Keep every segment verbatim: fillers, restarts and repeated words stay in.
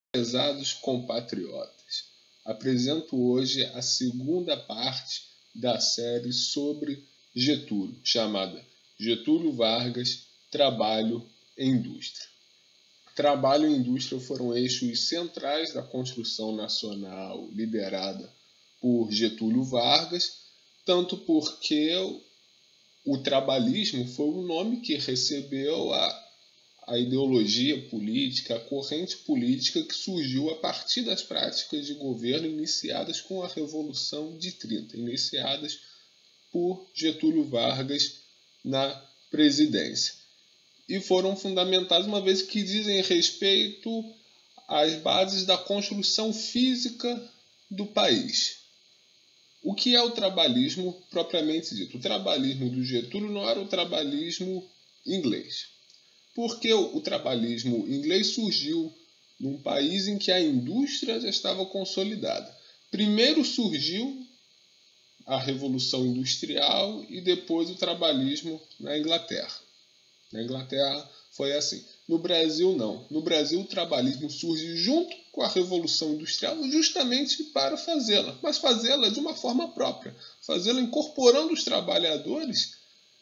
Prezados compatriotas, apresento hoje a segunda parte da série sobre Getúlio, chamada Getúlio Vargas, Trabalho e Indústria. Trabalho e indústria foram eixos centrais da construção nacional liderada por Getúlio Vargas, tanto porque o trabalhismo foi o nome que recebeu a a ideologia política, a corrente política que surgiu a partir das práticas de governo iniciadas com a Revolução de trinta, iniciadas por Getúlio Vargas na presidência. E foram fundamentadas uma vez que dizem respeito às bases da construção física do país. O que é o trabalhismo propriamente dito? O trabalhismo do Getúlio não era o trabalhismo inglês. Porque o trabalhismo inglês surgiu num país em que a indústria já estava consolidada. Primeiro surgiu a Revolução Industrial e depois o trabalhismo na Inglaterra. Na Inglaterra foi assim. No Brasil, não. No Brasil, o trabalhismo surge junto com a Revolução Industrial justamente para fazê-la, mas fazê-la de uma forma própria, fazê-la incorporando os trabalhadores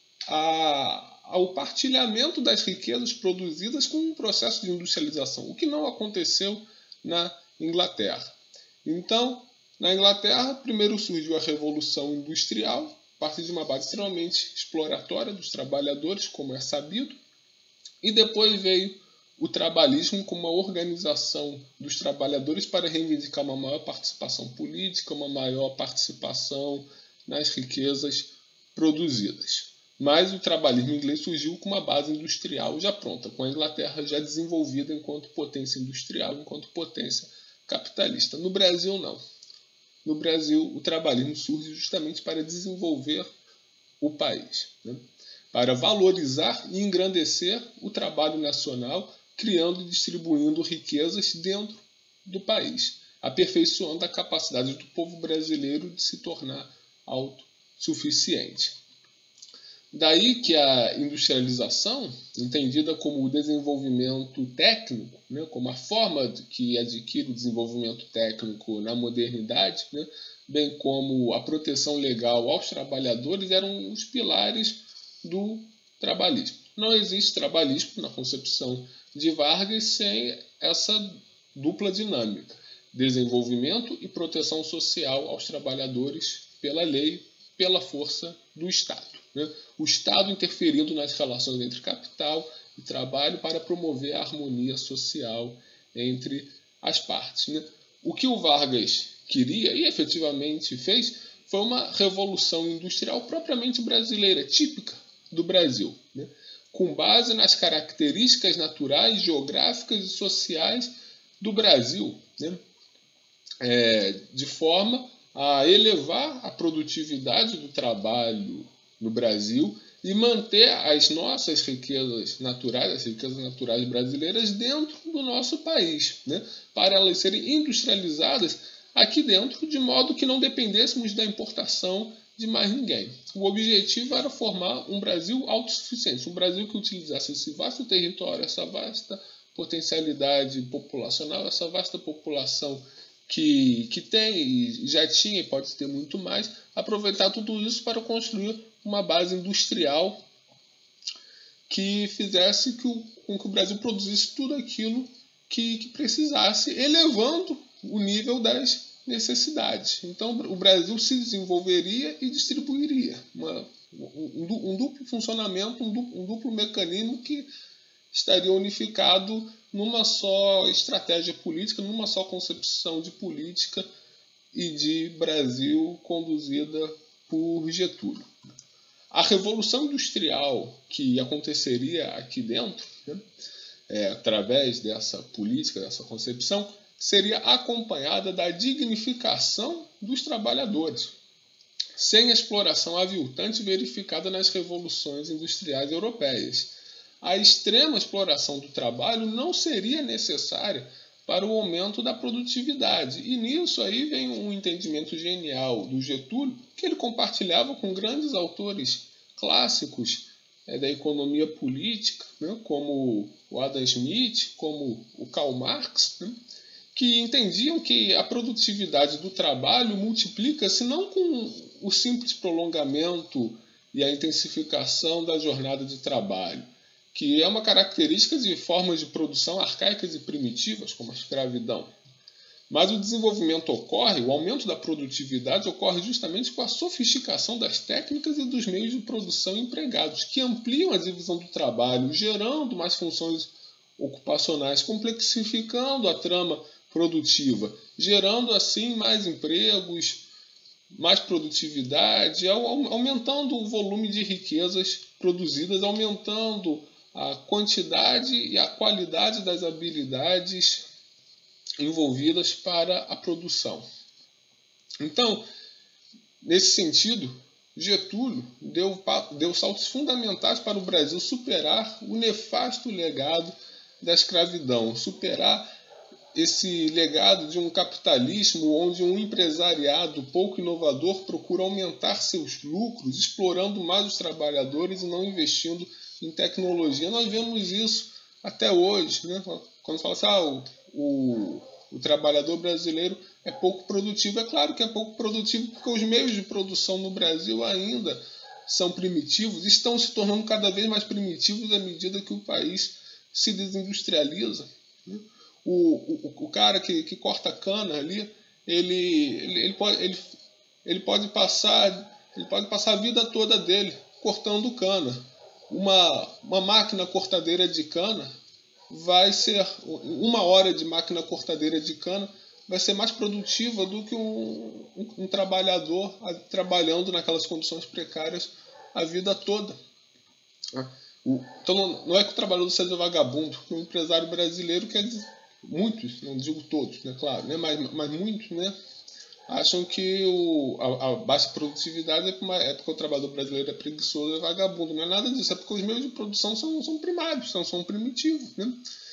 a ao partilhamento das riquezas produzidas com um processo de industrialização, o que não aconteceu na Inglaterra. Então, na Inglaterra, primeiro surgiu a Revolução Industrial, a partir de uma base extremamente exploratória dos trabalhadores, como é sabido, e depois veio o trabalhismo como uma organização dos trabalhadores para reivindicar uma maior participação política, uma maior participação nas riquezas produzidas. Mas o trabalhismo inglês surgiu com uma base industrial já pronta, com a Inglaterra já desenvolvida enquanto potência industrial, enquanto potência capitalista. No Brasil, não. No Brasil, o trabalhismo surge justamente para desenvolver o país, né? Para valorizar e engrandecer o trabalho nacional, criando e distribuindo riquezas dentro do país, aperfeiçoando a capacidade do povo brasileiro de se tornar autossuficiente. Daí que a industrialização, entendida como o desenvolvimento técnico, né, como a forma que adquire o desenvolvimento técnico na modernidade, né, bem como a proteção legal aos trabalhadores, eram os pilares do trabalhismo. Não existe trabalhismo na concepção de Vargas sem essa dupla dinâmica: desenvolvimento e proteção social aos trabalhadores pela lei, pela força do Estado. Né? O Estado interferindo nas relações entre capital e trabalho para promover a harmonia social entre as partes. Né? O que o Vargas queria e efetivamente fez foi uma revolução industrial propriamente brasileira, típica do Brasil, né? Com base nas características naturais, geográficas e sociais do Brasil, né? É, de forma a elevar a produtividade do trabalho no Brasil e manter as nossas riquezas naturais, as riquezas naturais brasileiras dentro do nosso país, né? Para elas serem industrializadas aqui dentro, de modo que não dependêssemos da importação de mais ninguém. O objetivo era formar um Brasil autossuficiente, um Brasil que utilizasse esse vasto território, essa vasta potencialidade populacional, essa vasta população que, que tem e já tinha e pode ter muito mais, aproveitar tudo isso para construir uma base industrial que fizesse que o, com que o Brasil produzisse tudo aquilo que, que precisasse, elevando o nível das necessidades. Então, o Brasil se desenvolveria e distribuiria. Uma, um, um duplo funcionamento, um duplo, um duplo mecanismo que estaria unificado numa só estratégia política, numa só concepção de política e de Brasil conduzida por Getúlio. A Revolução Industrial que aconteceria aqui dentro, né, é, através dessa política, dessa concepção, seria acompanhada da dignificação dos trabalhadores, sem a exploração aviltante verificada nas revoluções industriais europeias. A extrema exploração do trabalho não seria necessária para o aumento da produtividade. E nisso aí vem um entendimento genial do Getúlio, que ele compartilhava com grandes autores clássicos é, da economia política, né, como o Adam Smith, como o Karl Marx, né, que entendiam que a produtividade do trabalho multiplica-se não com o simples prolongamento e a intensificação da jornada de trabalho, que é uma característica de formas de produção arcaicas e primitivas, como a escravidão. Mas o desenvolvimento ocorre, o aumento da produtividade ocorre justamente com a sofisticação das técnicas e dos meios de produção empregados, que ampliam a divisão do trabalho, gerando mais funções ocupacionais, complexificando a trama produtiva, gerando assim mais empregos, mais produtividade, aumentando o volume de riquezas produzidas, aumentando a quantidade e a qualidade das habilidades envolvidas para a produção. Então, nesse sentido, Getúlio deu, deu saltos fundamentais para o Brasil superar o nefasto legado da escravidão, superar esse legado de um capitalismo onde um empresariado pouco inovador procura aumentar seus lucros, explorando mais os trabalhadores e não investindo em tecnologia. Nós vemos isso até hoje, né? Quando fala assim, ah, o, o, o trabalhador brasileiro é pouco produtivo. É claro que é pouco produtivo porque os meios de produção no Brasil ainda são primitivos, estão se tornando cada vez mais primitivos à medida que o país se desindustrializa, né? O, o, o cara que, que corta cana ali, ele, ele, ele, pode, ele, ele, pode passar, ele pode passar a vida toda dele cortando cana. Uma, uma máquina cortadeira de cana vai ser, uma hora de máquina cortadeira de cana vai ser mais produtiva do que um, um, um trabalhador trabalhando naquelas condições precárias a vida toda. Então não é que o trabalhador seja vagabundo, o empresário brasileiro quer dizer, muitos, não digo todos, né, claro, né, mas, mas muitos, né, acham que o, a, a baixa produtividade é, uma, é porque o trabalhador brasileiro é preguiçoso, é vagabundo. Não é nada disso, é porque os meios de produção são, são primários, são, são primitivos, né?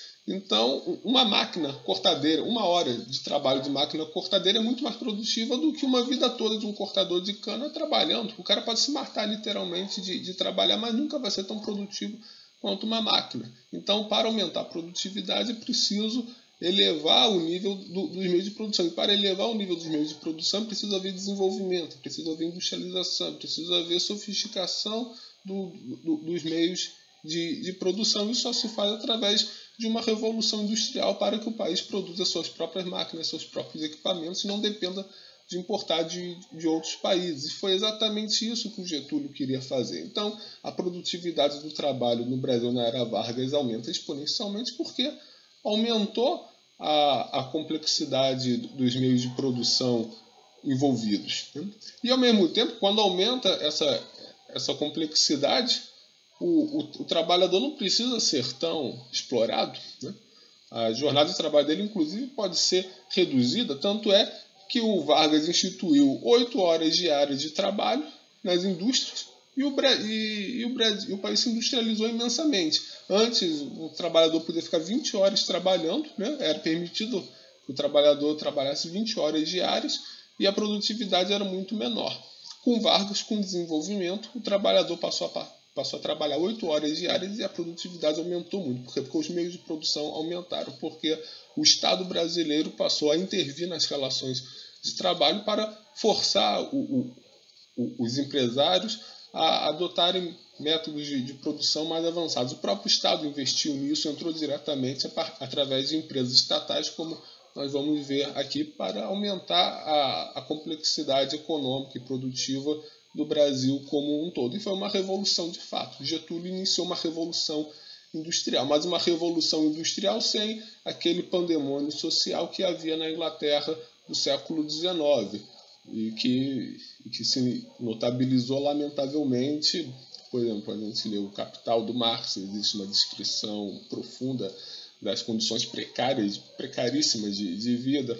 Então, uma máquina cortadeira, uma hora de trabalho de máquina cortadeira é muito mais produtiva do que uma vida toda de um cortador de cana trabalhando. O cara pode se matar literalmente de, de trabalhar, mas nunca vai ser tão produtivo quanto uma máquina. Então, para aumentar a produtividade, é preciso elevar o nível do, dos meios de produção. E para elevar o nível dos meios de produção, precisa haver desenvolvimento, precisa haver industrialização, precisa haver sofisticação do, do, dos meios de, de produção. Isso só se faz através de uma revolução industrial para que o país produza suas próprias máquinas, seus próprios equipamentos e não dependa de importar de, de outros países. E foi exatamente isso que o Getúlio queria fazer. Então, a produtividade do trabalho no Brasil na era Vargas aumenta exponencialmente porque aumentou a, a complexidade dos meios de produção envolvidos, né? E, ao mesmo tempo, quando aumenta essa, essa complexidade, o, o, o trabalhador não precisa ser tão explorado, né? A jornada de trabalho dele, inclusive, pode ser reduzida, tanto é que o Vargas instituiu oito horas diárias de trabalho nas indústrias e o, e, e, o Brasil, e o país se industrializou imensamente. Antes, o trabalhador podia ficar vinte horas trabalhando, né? Era permitido que o trabalhador trabalhasse vinte horas diárias e a produtividade era muito menor. Com Vargas, com desenvolvimento, o trabalhador passou a, passou a trabalhar oito horas diárias e a produtividade aumentou muito. Por quê? Porque os meios de produção aumentaram, porque o Estado brasileiro passou a intervir nas relações de trabalho para forçar o, o, o, os empresários a adotarem métodos de, de produção mais avançados. O próprio Estado investiu nisso, entrou diretamente através de empresas estatais, como nós vamos ver aqui, para aumentar a, a complexidade econômica e produtiva do Brasil como um todo. E foi uma revolução de fato. Getúlio iniciou uma revolução industrial, mas uma revolução industrial sem aquele pandemônio social que havia na Inglaterra do século dezenove e que, que se notabilizou lamentavelmente. Por exemplo, quando a gente lê o Capital do Marx, existe uma descrição profunda das condições precárias, precaríssimas de, de vida.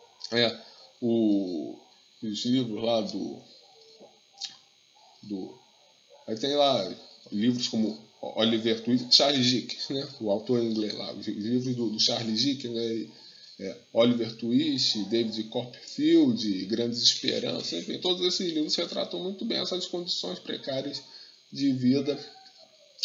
É, o, os livros lá do, do... Aí tem lá livros como Oliver Twist, Charles Dickens, né? O autor inglês lá, os livros do, do Charles Dickens, né? É, Oliver Twist, David Copperfield, Grandes Esperanças, enfim, todos esses livros retratam muito bem essas condições precárias de vida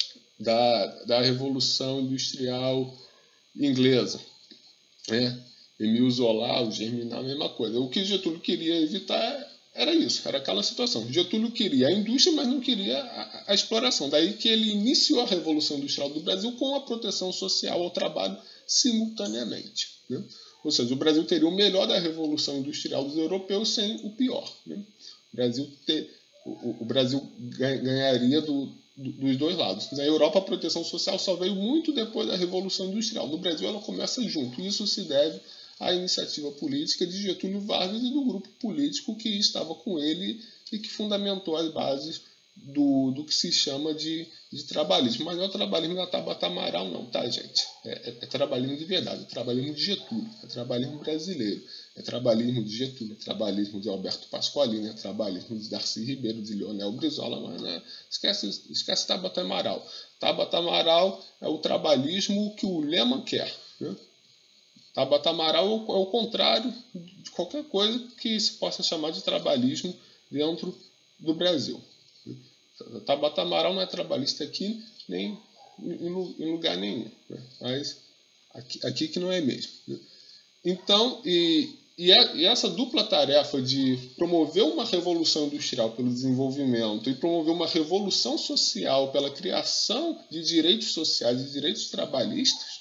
da, da Revolução Industrial Inglesa, né? Emile Zola, o Germinal, a mesma coisa. O que Getúlio queria evitar era isso, era aquela situação. Getúlio queria a indústria, mas não queria a, a exploração. Daí que ele iniciou a Revolução Industrial do Brasil com a proteção social ao trabalho simultaneamente, né? Ou seja, o Brasil teria o melhor da Revolução Industrial dos europeus sem o pior, né? O Brasil, ter, o, o Brasil ganharia do, do, dos dois lados. Na Europa, a proteção social só veio muito depois da Revolução Industrial. No Brasil, ela começa junto. Isso se deve à iniciativa política de Getúlio Vargas e do grupo político que estava com ele e que fundamentou as bases do, do que se chama de, de trabalhismo. Mas não é o trabalhismo da Tabata Amaral, não, tá, gente? É, é, é trabalhismo de verdade, é trabalhismo de Getúlio, é trabalhismo brasileiro, é trabalhismo de Getúlio, é trabalhismo de Alberto Pasqualini, é trabalhismo de Darcy Ribeiro, de Leonel Brizola, mas né, esquece, esquece Tabata Amaral. Tabata Amaral é o trabalhismo que o Lehman quer, né? Tabata Amaral é o contrário de qualquer coisa que se possa chamar de trabalhismo dentro do Brasil. Tabata Amaral não é trabalhista aqui nem em lugar nenhum, né? Mas aqui, aqui que não é mesmo, né? Então, e, e, a, e essa dupla tarefa de promover uma revolução industrial pelo desenvolvimento e promover uma revolução social pela criação de direitos sociais e direitos trabalhistas,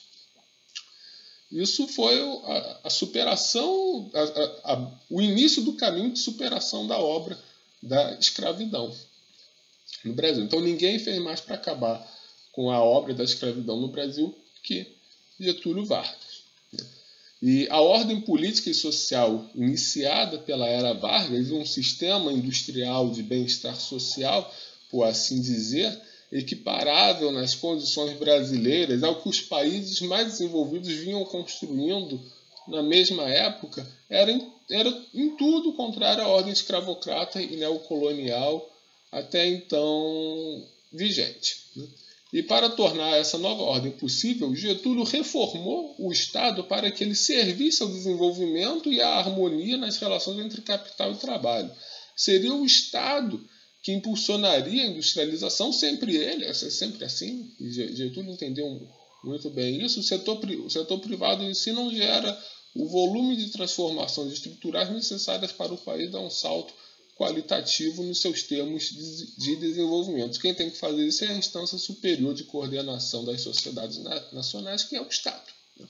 isso foi a, a superação, a, a, a, o início do caminho de superação da obra da escravidão no Brasil. Então ninguém fez mais para acabar com a obra da escravidão no Brasil que Getúlio Vargas. E a ordem política e social iniciada pela era Vargas, um sistema industrial de bem-estar social, por assim dizer, equiparável nas condições brasileiras ao que os países mais desenvolvidos vinham construindo na mesma época, era em, era em tudo contrário à ordem escravocrata e neocolonial até então vigente, né? E para tornar essa nova ordem possível, Getúlio reformou o Estado para que ele servisse ao desenvolvimento e à harmonia nas relações entre capital e trabalho. Seria o Estado que impulsionaria a industrialização, sempre ele, é sempre assim, e Getúlio entendeu muito bem isso. O setor, o setor privado em si não gera o volume de transformações estruturais necessárias para o país dar um salto qualitativo nos seus termos de desenvolvimento. Quem tem que fazer isso é a instância superior de coordenação das sociedades nacionais, que é o Estado.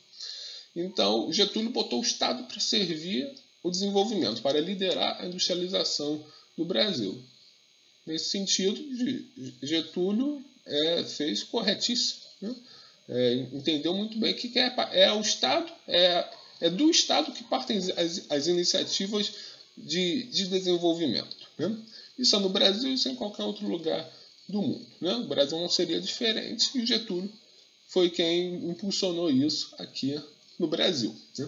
Então, Getúlio botou o Estado para servir o desenvolvimento, para liderar a industrialização do Brasil. Nesse sentido, Getúlio é, fez corretíssimo, né? É, entendeu muito bem que é, é o Estado, é, é do Estado que partem as, as iniciativas de, de desenvolvimento, né? Isso é no Brasil, isso é em qualquer outro lugar do mundo, né? O Brasil não seria diferente e o Getúlio foi quem impulsionou isso aqui no Brasil, né?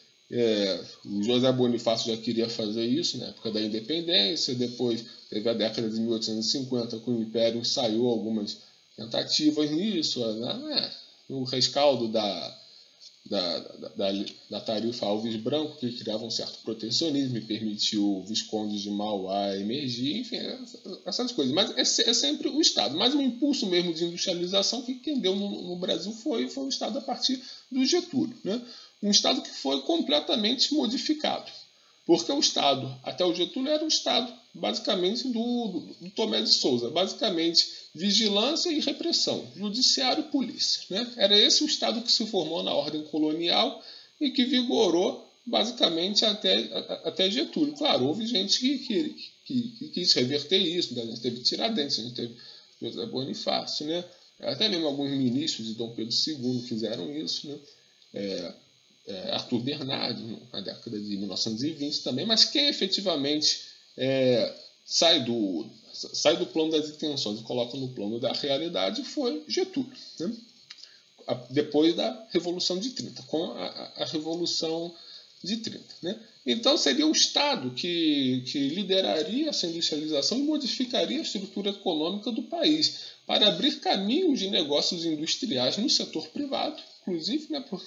É, o José Bonifácio já queria fazer isso na época da independência, depois teve a década de mil oitocentos e cinquenta, com o Império ensaiou algumas tentativas nisso, né? No rescaldo da, da, da, da tarifa Alves Branco, que criava um certo protecionismo e permitiu o Visconde de Mauá emergir, enfim, essas coisas. Mas é, é sempre o Estado. Mas o impulso mesmo de industrialização que quem deu no, no Brasil foi, foi o Estado a partir do Getúlio, né? Um Estado que foi completamente modificado. Porque o Estado, até o Getúlio, era o Estado basicamente do, do, do Tomé de Souza. Basicamente, vigilância e repressão, judiciário e polícia, né? Era esse o Estado que se formou na ordem colonial e que vigorou basicamente até, até Getúlio. Claro, houve gente que, que, que, que quis reverter isso. A gente teve Tiradentes, a gente teve José Bonifácio, né? Até mesmo alguns ministros de Dom Pedro segundo fizeram isso, né? É, É, Arthur Bernardi, na década de mil novecentos e vinte também, mas quem efetivamente é, sai, do, sai do plano das intenções e coloca no plano da realidade foi Getúlio, né? A, depois da Revolução de trinta, com a, a, a Revolução de trinta. Né? Então seria o Estado que, que lideraria essa industrialização e modificaria a estrutura econômica do país para abrir caminhos de negócios industriais no setor privado, inclusive, né, porque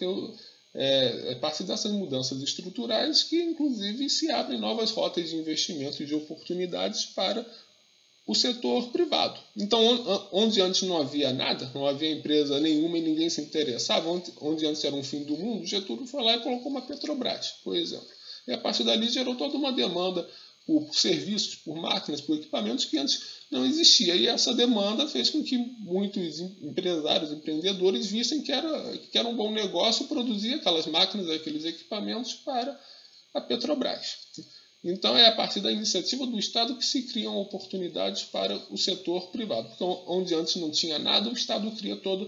É, é parte dessas mudanças estruturais que, inclusive, se abrem novas rotas de investimento e de oportunidades para o setor privado. Então, onde antes não havia nada, não havia empresa nenhuma e ninguém se interessava, onde, onde antes era um fim do mundo, Getúlio foi lá e colocou uma Petrobras, por exemplo. E a partir dali gerou toda uma demanda por, por serviços, por máquinas, por equipamentos que antes não existia. E essa demanda fez com que muitos empresários, empreendedores vissem que era, que era um bom negócio produzir aquelas máquinas, aqueles equipamentos para a Petrobras. Então, é a partir da iniciativa do Estado que se criam oportunidades para o setor privado. Porque onde antes não tinha nada, o Estado cria toda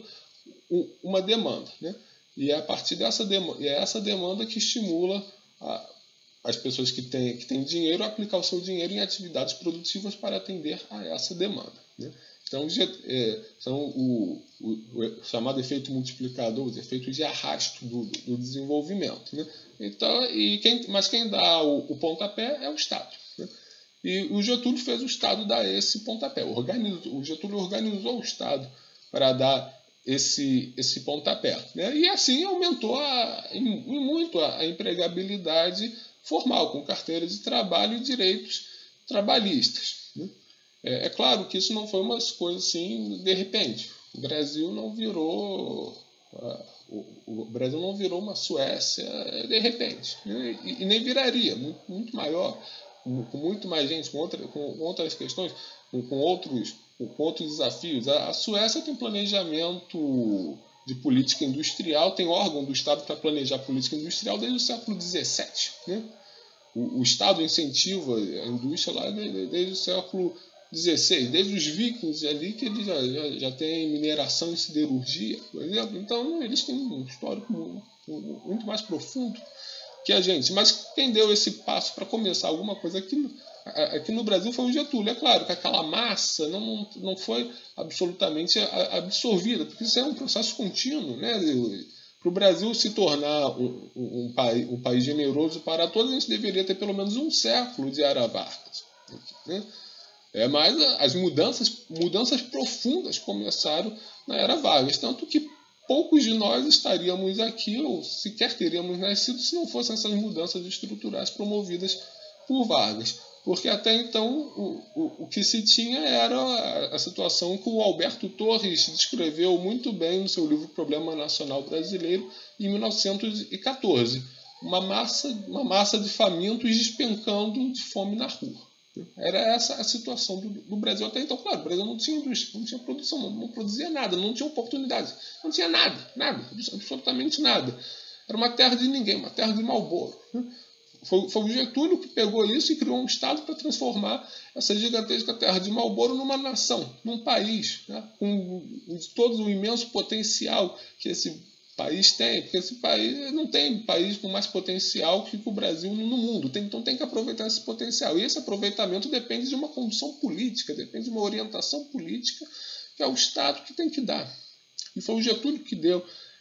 uma demanda, né? E é a partir dessa demanda, é essa demanda que estimula a, as pessoas que têm, que têm dinheiro a aplicar o seu dinheiro em atividades produtivas para atender a essa demanda, né? Então, é, são o, o, o chamado efeito multiplicador, os efeitos de arrasto do, do desenvolvimento, né? Então, e quem, mas quem dá o, o pontapé é o Estado, né? E o Getúlio fez o Estado dar esse pontapé. Organizou, o Getúlio organizou o Estado para dar esse, esse pontapé, né? E assim aumentou a, em, em muito a, a empregabilidade formal, com carteira de trabalho e direitos trabalhistas, né? É, é claro que isso não foi uma coisa assim de repente. O Brasil não virou uh, o, o Brasil não virou uma Suécia de repente, né? e, e nem viraria, muito, muito maior, com, com muito mais gente, com, outra, com outras questões, com, com, outros, com outros desafios. A, a Suécia tem planejamento de política industrial, tem órgão do Estado para planejar política industrial desde o século dezessete, né? O, o Estado incentiva a indústria lá desde, desde o século dezesseis, desde os vikings ali, que eles já, já, já têm mineração e siderurgia, por exemplo. Então, eles têm um histórico muito, muito mais profundo que a gente. Mas quem deu esse passo para começar alguma coisa aqui no, aqui no Brasil foi o Getúlio. É claro que aquela massa não, não foi absolutamente absorvida, porque isso é um processo contínuo, né? Para o Brasil se tornar um, um, um, país, um país generoso para todos, a gente deveria ter pelo menos um século de Era Vargas, né? É, mas as mudanças, mudanças profundas começaram na Era Vargas, tanto que poucos de nós estaríamos aqui, ou sequer teríamos nascido, se não fossem essas mudanças estruturais promovidas por Vargas. Porque até então o, o, o que se tinha era a, a situação que o Alberto Torres descreveu muito bem no seu livro Problema Nacional Brasileiro, em mil novecentos e quatorze. Uma massa, uma massa de famintos despencando de fome na rua. Era essa a situação do, do Brasil até então. Claro, o Brasil não tinha indústria, não tinha produção, não, não produzia nada, não tinha oportunidade, não tinha nada, nada, absolutamente nada. Era uma terra de ninguém, uma terra de Marlboro. Foi, foi o Getúlio que pegou isso e criou um Estado para transformar essa gigantesca terra de Marlboro numa nação, num país, né? Com todo o imenso potencial que esse país tem, porque esse país não tem país com mais potencial que o Brasil no mundo, tem, então tem que aproveitar esse potencial, e esse aproveitamento depende de uma condução política, depende de uma orientação política que é o Estado que tem que dar, e foi o Getúlio que deu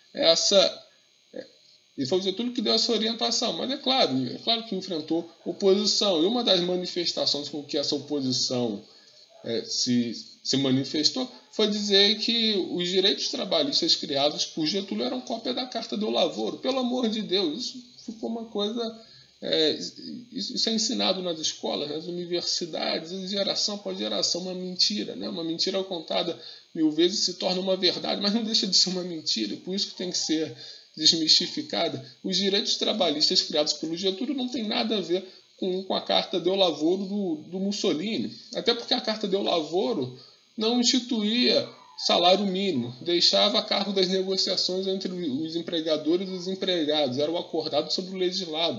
essa e foi o Getúlio que deu essa orientação, mas é claro, é claro que enfrentou oposição, e uma das manifestações com que essa oposição é, se, se manifestou foi dizer que os direitos trabalhistas criados por Getúlio eram cópia da Carta do Lavoro. Pelo amor de Deus, isso ficou uma coisa... É, isso é ensinado nas escolas, nas universidades, de geração após geração, uma mentira, né? Uma mentira contada mil vezes se torna uma verdade, mas não deixa de ser uma mentira, e por isso que tem que ser desmistificada. Os direitos trabalhistas criados pelo Getúlio não tem nada a ver com, com a Carta do Lavoro do, do Mussolini, até porque a Carta do Lavoro não instituía salário mínimo, deixava a cargo das negociações entre os empregadores e os empregados, era o acordado sobre o legislado.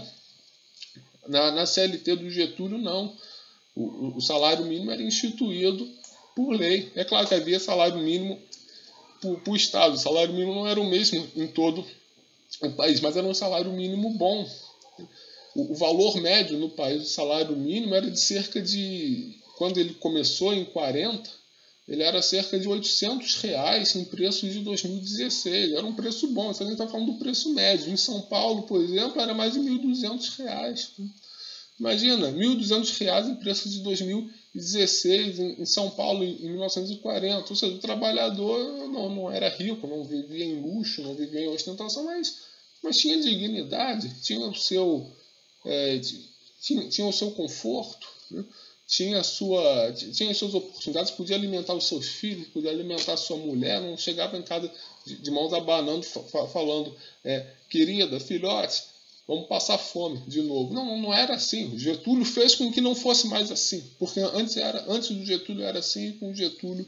Na, na C L T do Getúlio, não. O, o salário mínimo era instituído por lei. É claro que havia salário mínimo para o Estado. O salário mínimo não era o mesmo em todo o país, mas era um salário mínimo bom. O, o valor médio no país do salário mínimo era de cerca de... Quando ele começou, em quarenta, ele era cerca de oitocentos reais em preços de dois mil e dezesseis. Era um preço bom. Isso a gente está falando do preço médio. Em São Paulo, por exemplo, era mais de mil e duzentos reais. Imagina, mil e duzentos reais em preço de dois mil e dezesseis, em São Paulo em mil novecentos e quarenta. Ou seja, o trabalhador não, não era rico, não vivia em luxo, não vivia em ostentação, mas, mas tinha dignidade, tinha o seu, é, tinha, tinha o seu conforto, né? tinha, sua, tinha as suas oportunidades, podia alimentar os seus filhos, podia alimentar a sua mulher, não chegava em casa de, de mãos abanando, falando, é, querida, filhote, vamos passar fome de novo. Não, não era assim. O Getúlio fez com que não fosse mais assim, porque antes, era, antes do Getúlio era assim, e com o Getúlio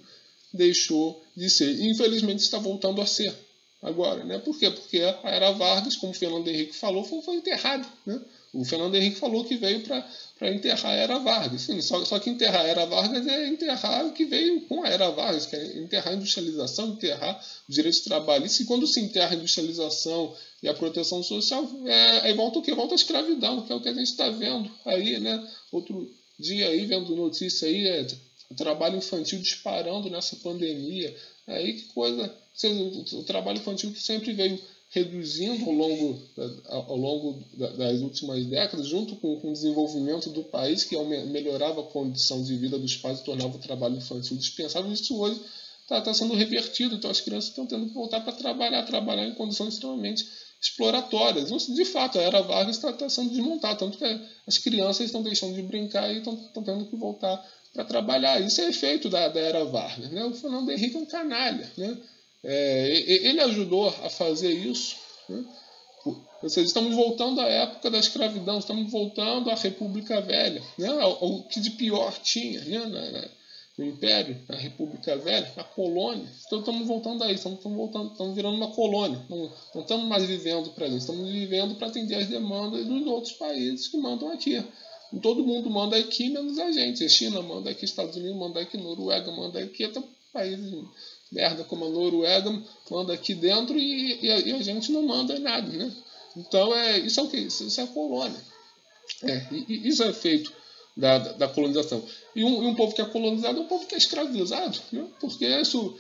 deixou de ser. E infelizmente está voltando a ser agora, né? Por quê? Porque a Era Vargas, como o Fernando Henrique falou, foi, foi enterrada, né? O Fernando Henrique falou que veio para enterrar a Era Vargas. Sim, só, só que enterrar a Era Vargas é enterrar o que veio com a Era Vargas, que é enterrar a industrialização, enterrar os direitos trabalhistas. E quando se enterra a industrialização e a proteção social, é, aí volta o quê? Volta a escravidão, que é o que a gente está vendo aí, né? Outro dia aí, vendo notícia aí, é o trabalho infantil disparando nessa pandemia. Aí que coisa... O trabalho infantil que sempre veio reduzindo ao longo, ao longo das últimas décadas, junto com, com o desenvolvimento do país, que melhorava a condição de vida dos pais e tornava o trabalho infantil dispensável. Isso hoje está tá sendo revertido, então as crianças estão tendo que voltar para trabalhar, trabalhar em condições extremamente exploratórias. De fato, a Era Vargas está tá sendo desmontada, tanto que as crianças estão deixando de brincar e estão tendo que voltar para trabalhar. Isso é efeito da, da Era Vargas, né? O Fernando Henrique é um canalha, né? É, ele ajudou a fazer isso, né? Ou seja, estamos voltando à época da escravidão, estamos voltando à República Velha, né? ao, ao que de pior tinha, né? na, na, no Império, na República Velha, na colônia. Então estamos voltando a isso, estamos, estamos, voltando, estamos virando uma colônia, não, não estamos mais vivendo para isso, estamos vivendo para atender as demandas dos outros países que mandam aqui. E todo mundo manda aqui, menos a gente. A China manda aqui, Estados Unidos manda aqui, Noruega manda aqui, até países merda como a Noruega manda aqui dentro e, e, a, e a gente não manda nada, né? Então, é, isso é o que? Isso, isso é a colônia. É, e, e isso é feito da, da, da colonização. E um, e um povo que é colonizado é um povo que é escravizado, né? Porque isso,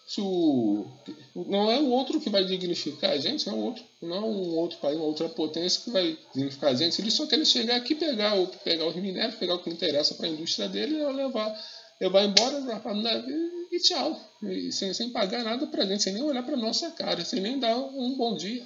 isso não é o outro que vai dignificar a gente, não é, um outro, não é um outro país, uma outra potência que vai dignificar a gente. Eles só querem chegar aqui, pegar, pegar os minérios, pegar o que interessa para a indústria dele e levar, levar embora para o navio e tchau. E sem, sem pagar nada para a gente, sem nem olhar para a nossa cara, sem nem dar um bom dia.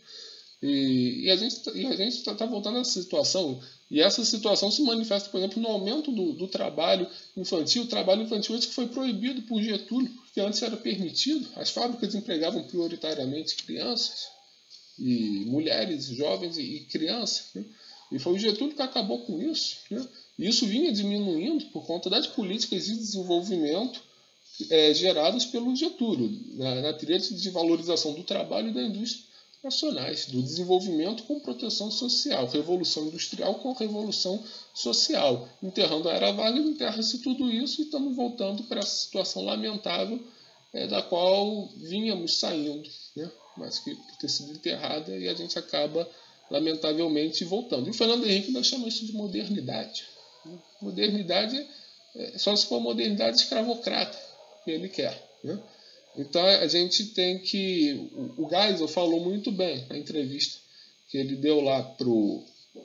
E, e a gente e a gente está tá voltando a essa situação. E essa situação se manifesta, por exemplo, no aumento do, do trabalho infantil. O trabalho infantil antes que foi proibido por Getúlio, porque antes era permitido. As fábricas empregavam prioritariamente crianças, e mulheres, jovens e, e crianças, né? E foi o Getúlio que acabou com isso, né? E isso vinha diminuindo por conta das políticas de desenvolvimento é, geradas pelo Getúlio, na, na trilha de valorização do trabalho e da indústria nacionais, do desenvolvimento com proteção social, revolução industrial com revolução social. Enterrando a Era Vargas, enterra-se tudo isso e estamos voltando para essa situação lamentável é, da qual vínhamos saindo, né? Mas que por ter sido enterrada e a gente acaba, lamentavelmente, voltando. E o Fernando Henrique ainda chama isso de modernidade. Modernidade é só se for modernidade escravocrata que ele quer, né? Então a gente tem que... O Geisel falou muito bem na entrevista que ele deu lá para os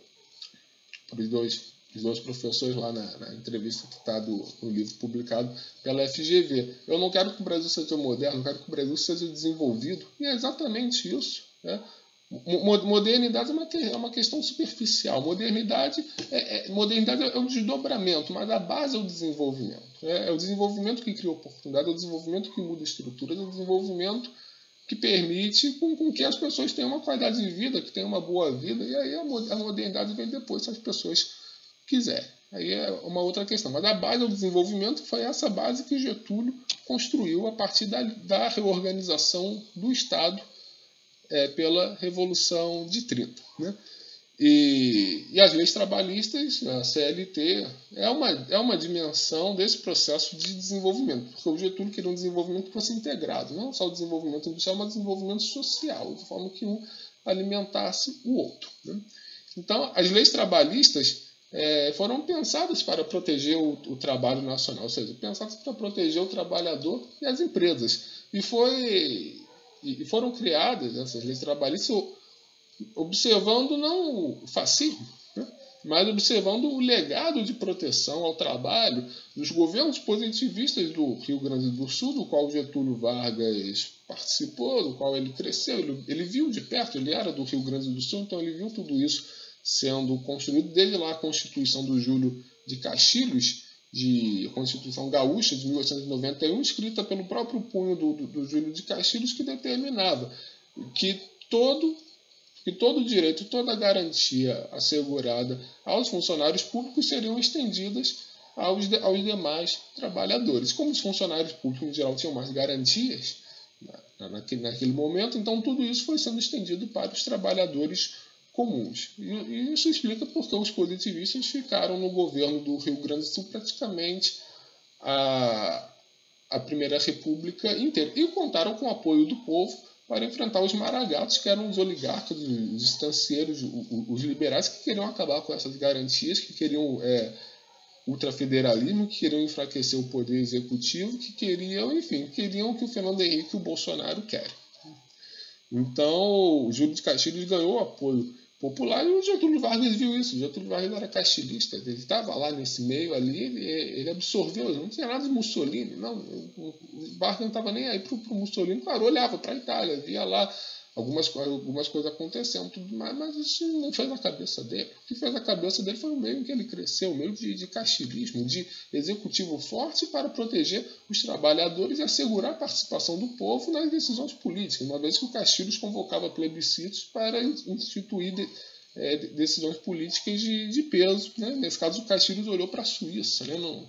dois, dois professores lá na, na entrevista que está no livro publicado pela F G V. Eu não quero que o Brasil seja moderno, eu quero que o Brasil seja desenvolvido. E é exatamente isso, né? Modernidade é uma, é uma questão superficial. Modernidade é, é, modernidade é o desdobramento, mas a base é o desenvolvimento. É, é o desenvolvimento que cria oportunidade, é o desenvolvimento que muda estruturas, é o desenvolvimento que permite com, com que as pessoas tenham uma qualidade de vida, que tenham uma boa vida, e aí a, a modernidade vem depois, se as pessoas quiserem. Aí é uma outra questão. Mas a base é o desenvolvimento, foi essa base que Getúlio construiu a partir da, da reorganização do Estado É, pela Revolução de trinta. Né? E, e as leis trabalhistas, a C L T, é uma, é uma dimensão desse processo de desenvolvimento, porque o Getúlio queria um desenvolvimento que fosse integrado, não só o desenvolvimento industrial, mas o desenvolvimento social, de forma que um alimentasse o outro. Né? Então, as leis trabalhistas é, foram pensadas para proteger o, o trabalho nacional, ou seja, pensadas para proteger o trabalhador e as empresas. E foi... E foram criadas essas leis trabalhistas observando não o fascismo, né, mas observando o legado de proteção ao trabalho dos governos positivistas do Rio Grande do Sul, do qual Getúlio Vargas participou, do qual ele cresceu, ele, ele viu de perto, ele era do Rio Grande do Sul, então ele viu tudo isso sendo construído desde lá a Constituição do Júlio de Castilhos, de a Constituição Gaúcha de mil oitocentos e noventa e um, escrita pelo próprio punho do, do, do Júlio de Castilhos, que determinava que todo, que todo direito, toda garantia assegurada aos funcionários públicos seriam estendidas aos, de, aos demais trabalhadores. Como os funcionários públicos, em geral, tinham mais garantias na, naquele, naquele momento, então tudo isso foi sendo estendido para os trabalhadores comuns. E, e isso explica porque os positivistas ficaram no governo do Rio Grande do Sul praticamente a, a Primeira República inteira. E contaram com o apoio do povo para enfrentar os maragatos, que eram os oligarcas, os estancieiros, os liberais, que queriam acabar com essas garantias, que queriam é, ultrafederalismo, que queriam enfraquecer o poder executivo, que queriam, enfim, queriam o que o Fernando Henrique e o Bolsonaro querem. Então, o Júlio de Castilhos ganhou apoio popular e o Getúlio Vargas viu isso. O Getúlio Vargas era castilhista, ele estava lá nesse meio ali, ele, ele absorveu, não tinha nada de Mussolini, não, o Vargas não estava nem aí para o Mussolini, parou, olhava para a Itália, via lá algumas, algumas coisas acontecendo, tudo mais, mas isso não fez a cabeça dele. O que fez a cabeça dele foi o meio em que ele cresceu, o meio de, de castilismo, de executivo forte para proteger os trabalhadores e assegurar a participação do povo nas decisões políticas, uma vez que o Castilhos convocava plebiscitos para instituir de, é, decisões políticas de, de peso. Né? Nesse caso, o Castilhos olhou para a Suíça, né? Não,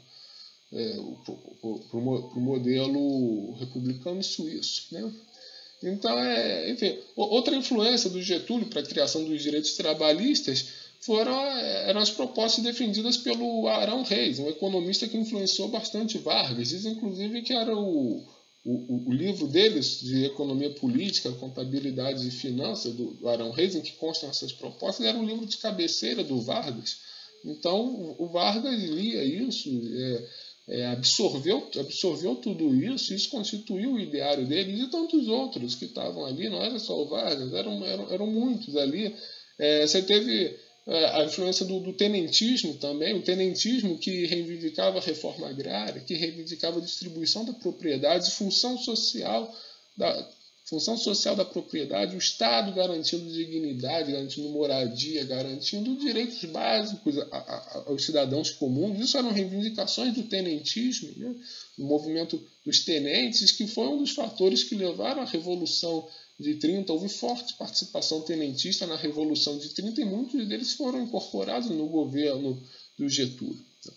é, para o modelo republicano suíço. Né? Então, é, enfim, outra influência do Getúlio para a criação dos direitos trabalhistas foram eram as propostas defendidas pelo Arão Reis, um economista que influenciou bastante Vargas. Diz, inclusive, que era o, o, o livro deles de economia política, contabilidade e finanças do, do Arão Reis, em que constam essas propostas, era um livro de cabeceira do Vargas. Então, o Vargas lia isso, é, É, absorveu, absorveu tudo isso, isso constituiu o ideário dele e de tantos outros que estavam ali, não era só o Vargas, eram, eram, eram muitos ali. É, você teve é, a influência do, do tenentismo também, o tenentismo que reivindicava a reforma agrária, que reivindicava a distribuição da propriedade, função social da, função social da propriedade, o Estado garantindo dignidade, garantindo moradia, garantindo direitos básicos a, a, aos cidadãos comuns. Isso eram reivindicações do tenentismo, né? Do movimento dos tenentes, que foi um dos fatores que levaram à Revolução de trinta. Houve forte participação tenentista na Revolução de trinta e muitos deles foram incorporados no governo do Getúlio.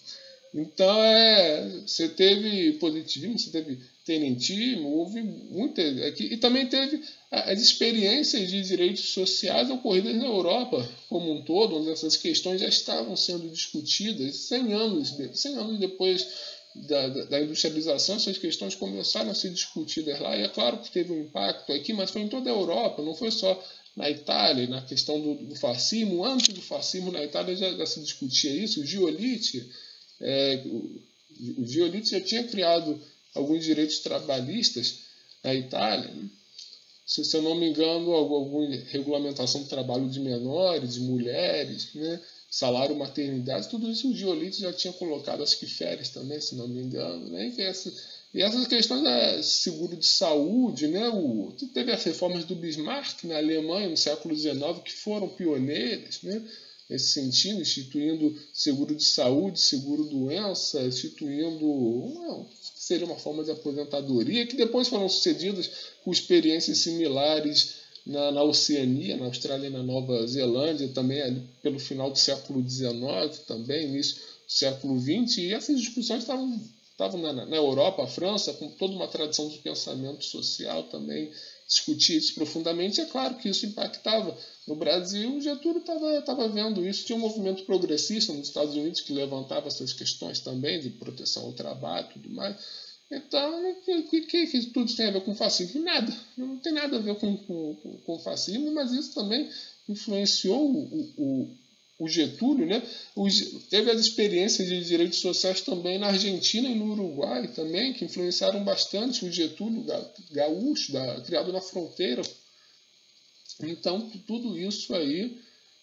Então, é, você teve positivismo, você teve tenentismo, houve muitas. E também teve as experiências de direitos sociais ocorridas na Europa como um todo, onde essas questões já estavam sendo discutidas. cem anos, cem anos depois da, da industrialização, essas questões começaram a ser discutidas lá. E é claro que teve um impacto aqui, mas foi em toda a Europa, não foi só na Itália, na questão do, do fascismo. Antes do fascismo, na Itália já, já se discutia isso. O Giolitti, é, o, o Giolitti já tinha criado alguns direitos trabalhistas na Itália, né? se, se eu não me engano, alguma regulamentação do trabalho de menores, de mulheres, né? Salário, maternidade, tudo isso o Giolitti já tinha colocado, acho que férias também, se não me engano, né? E, essa, e essas questões da seguro de saúde, né? O, teve as reformas do Bismarck na Alemanha no século dezenove, que foram pioneiras, né? Nesse sentido, instituindo seguro de saúde, seguro-doença, instituindo uma, seria uma forma de aposentadoria, que depois foram sucedidas com experiências similares na, na Oceania, na Austrália e na Nova Zelândia, também ali pelo final do século dezenove, também início do século vinte, e essas discussões estavam, estavam na, na Europa, a França, com toda uma tradição de pensamento social também, discutia isso profundamente. É claro que isso impactava no Brasil. O Getúlio estava vendo isso. Tinha um movimento progressista nos Estados Unidos que levantava essas questões também de proteção ao trabalho e tudo mais. Então, o que, que, que tudo tem a ver com fascismo? Nada. Não tem nada a ver com, com, com fascismo, mas isso também influenciou o, o, o Getúlio, né? Os, teve as experiências de direitos sociais também na Argentina e no Uruguai também, que influenciaram bastante o Getúlio gaúcho, da, criado na fronteira. Então, tudo isso aí,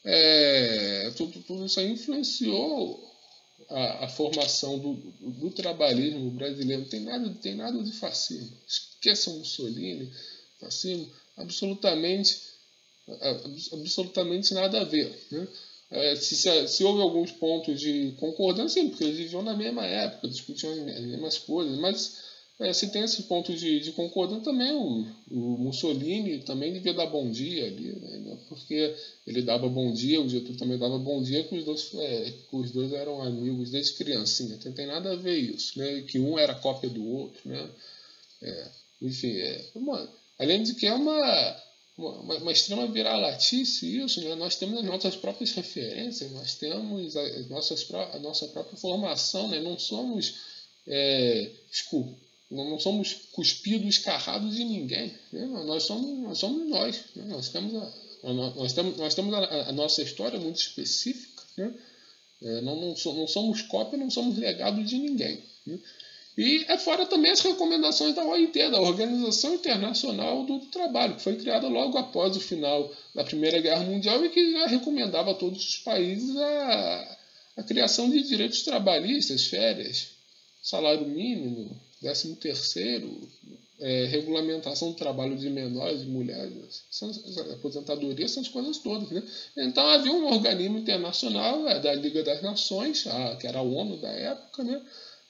é, tudo, tudo isso aí influenciou a, a formação do, do, do trabalhismo brasileiro. Não tem nada, não tem nada de fascismo. Esqueçam Mussolini, fascismo, absolutamente, absolutamente nada a ver, né? É, se, se, se houve alguns pontos de concordância, sim, porque eles viviam na mesma época, discutiam as mesmas coisas, mas é, se tem esse ponto de, de concordância também, o, o Mussolini também devia dar bom dia ali, né? Porque ele dava bom dia, o Getúlio também dava bom dia, que os dois, é, que os dois eram amigos desde criancinha, não tem nada a ver isso, né? Que um era cópia do outro, né? É, enfim, é uma, além de que é uma, uma, uma extrema viralatice isso, né? Nós temos as nossas próprias referências, nós temos as nossas, a nossa própria formação, né? Não somos é, escu, não somos cuspidos, escarrados de ninguém, né? Nós somos nós, somos nós, né? Nós temos, a, a, nós temos, nós temos a, a nossa história muito específica, né? É, não, não, so, não somos cópia, não somos legado de ninguém, né? E é fora também as recomendações da O I T, da Organização Internacional do Trabalho, que foi criada logo após o final da Primeira Guerra Mundial e que já recomendava a todos os países a, a criação de direitos trabalhistas, férias, salário mínimo, décimo terceiro, é, regulamentação do trabalho de menores e mulheres, aposentadoria, essas coisas todas, né? Então havia um organismo internacional, é, da Liga das Nações, a, que era a ONU da época, né?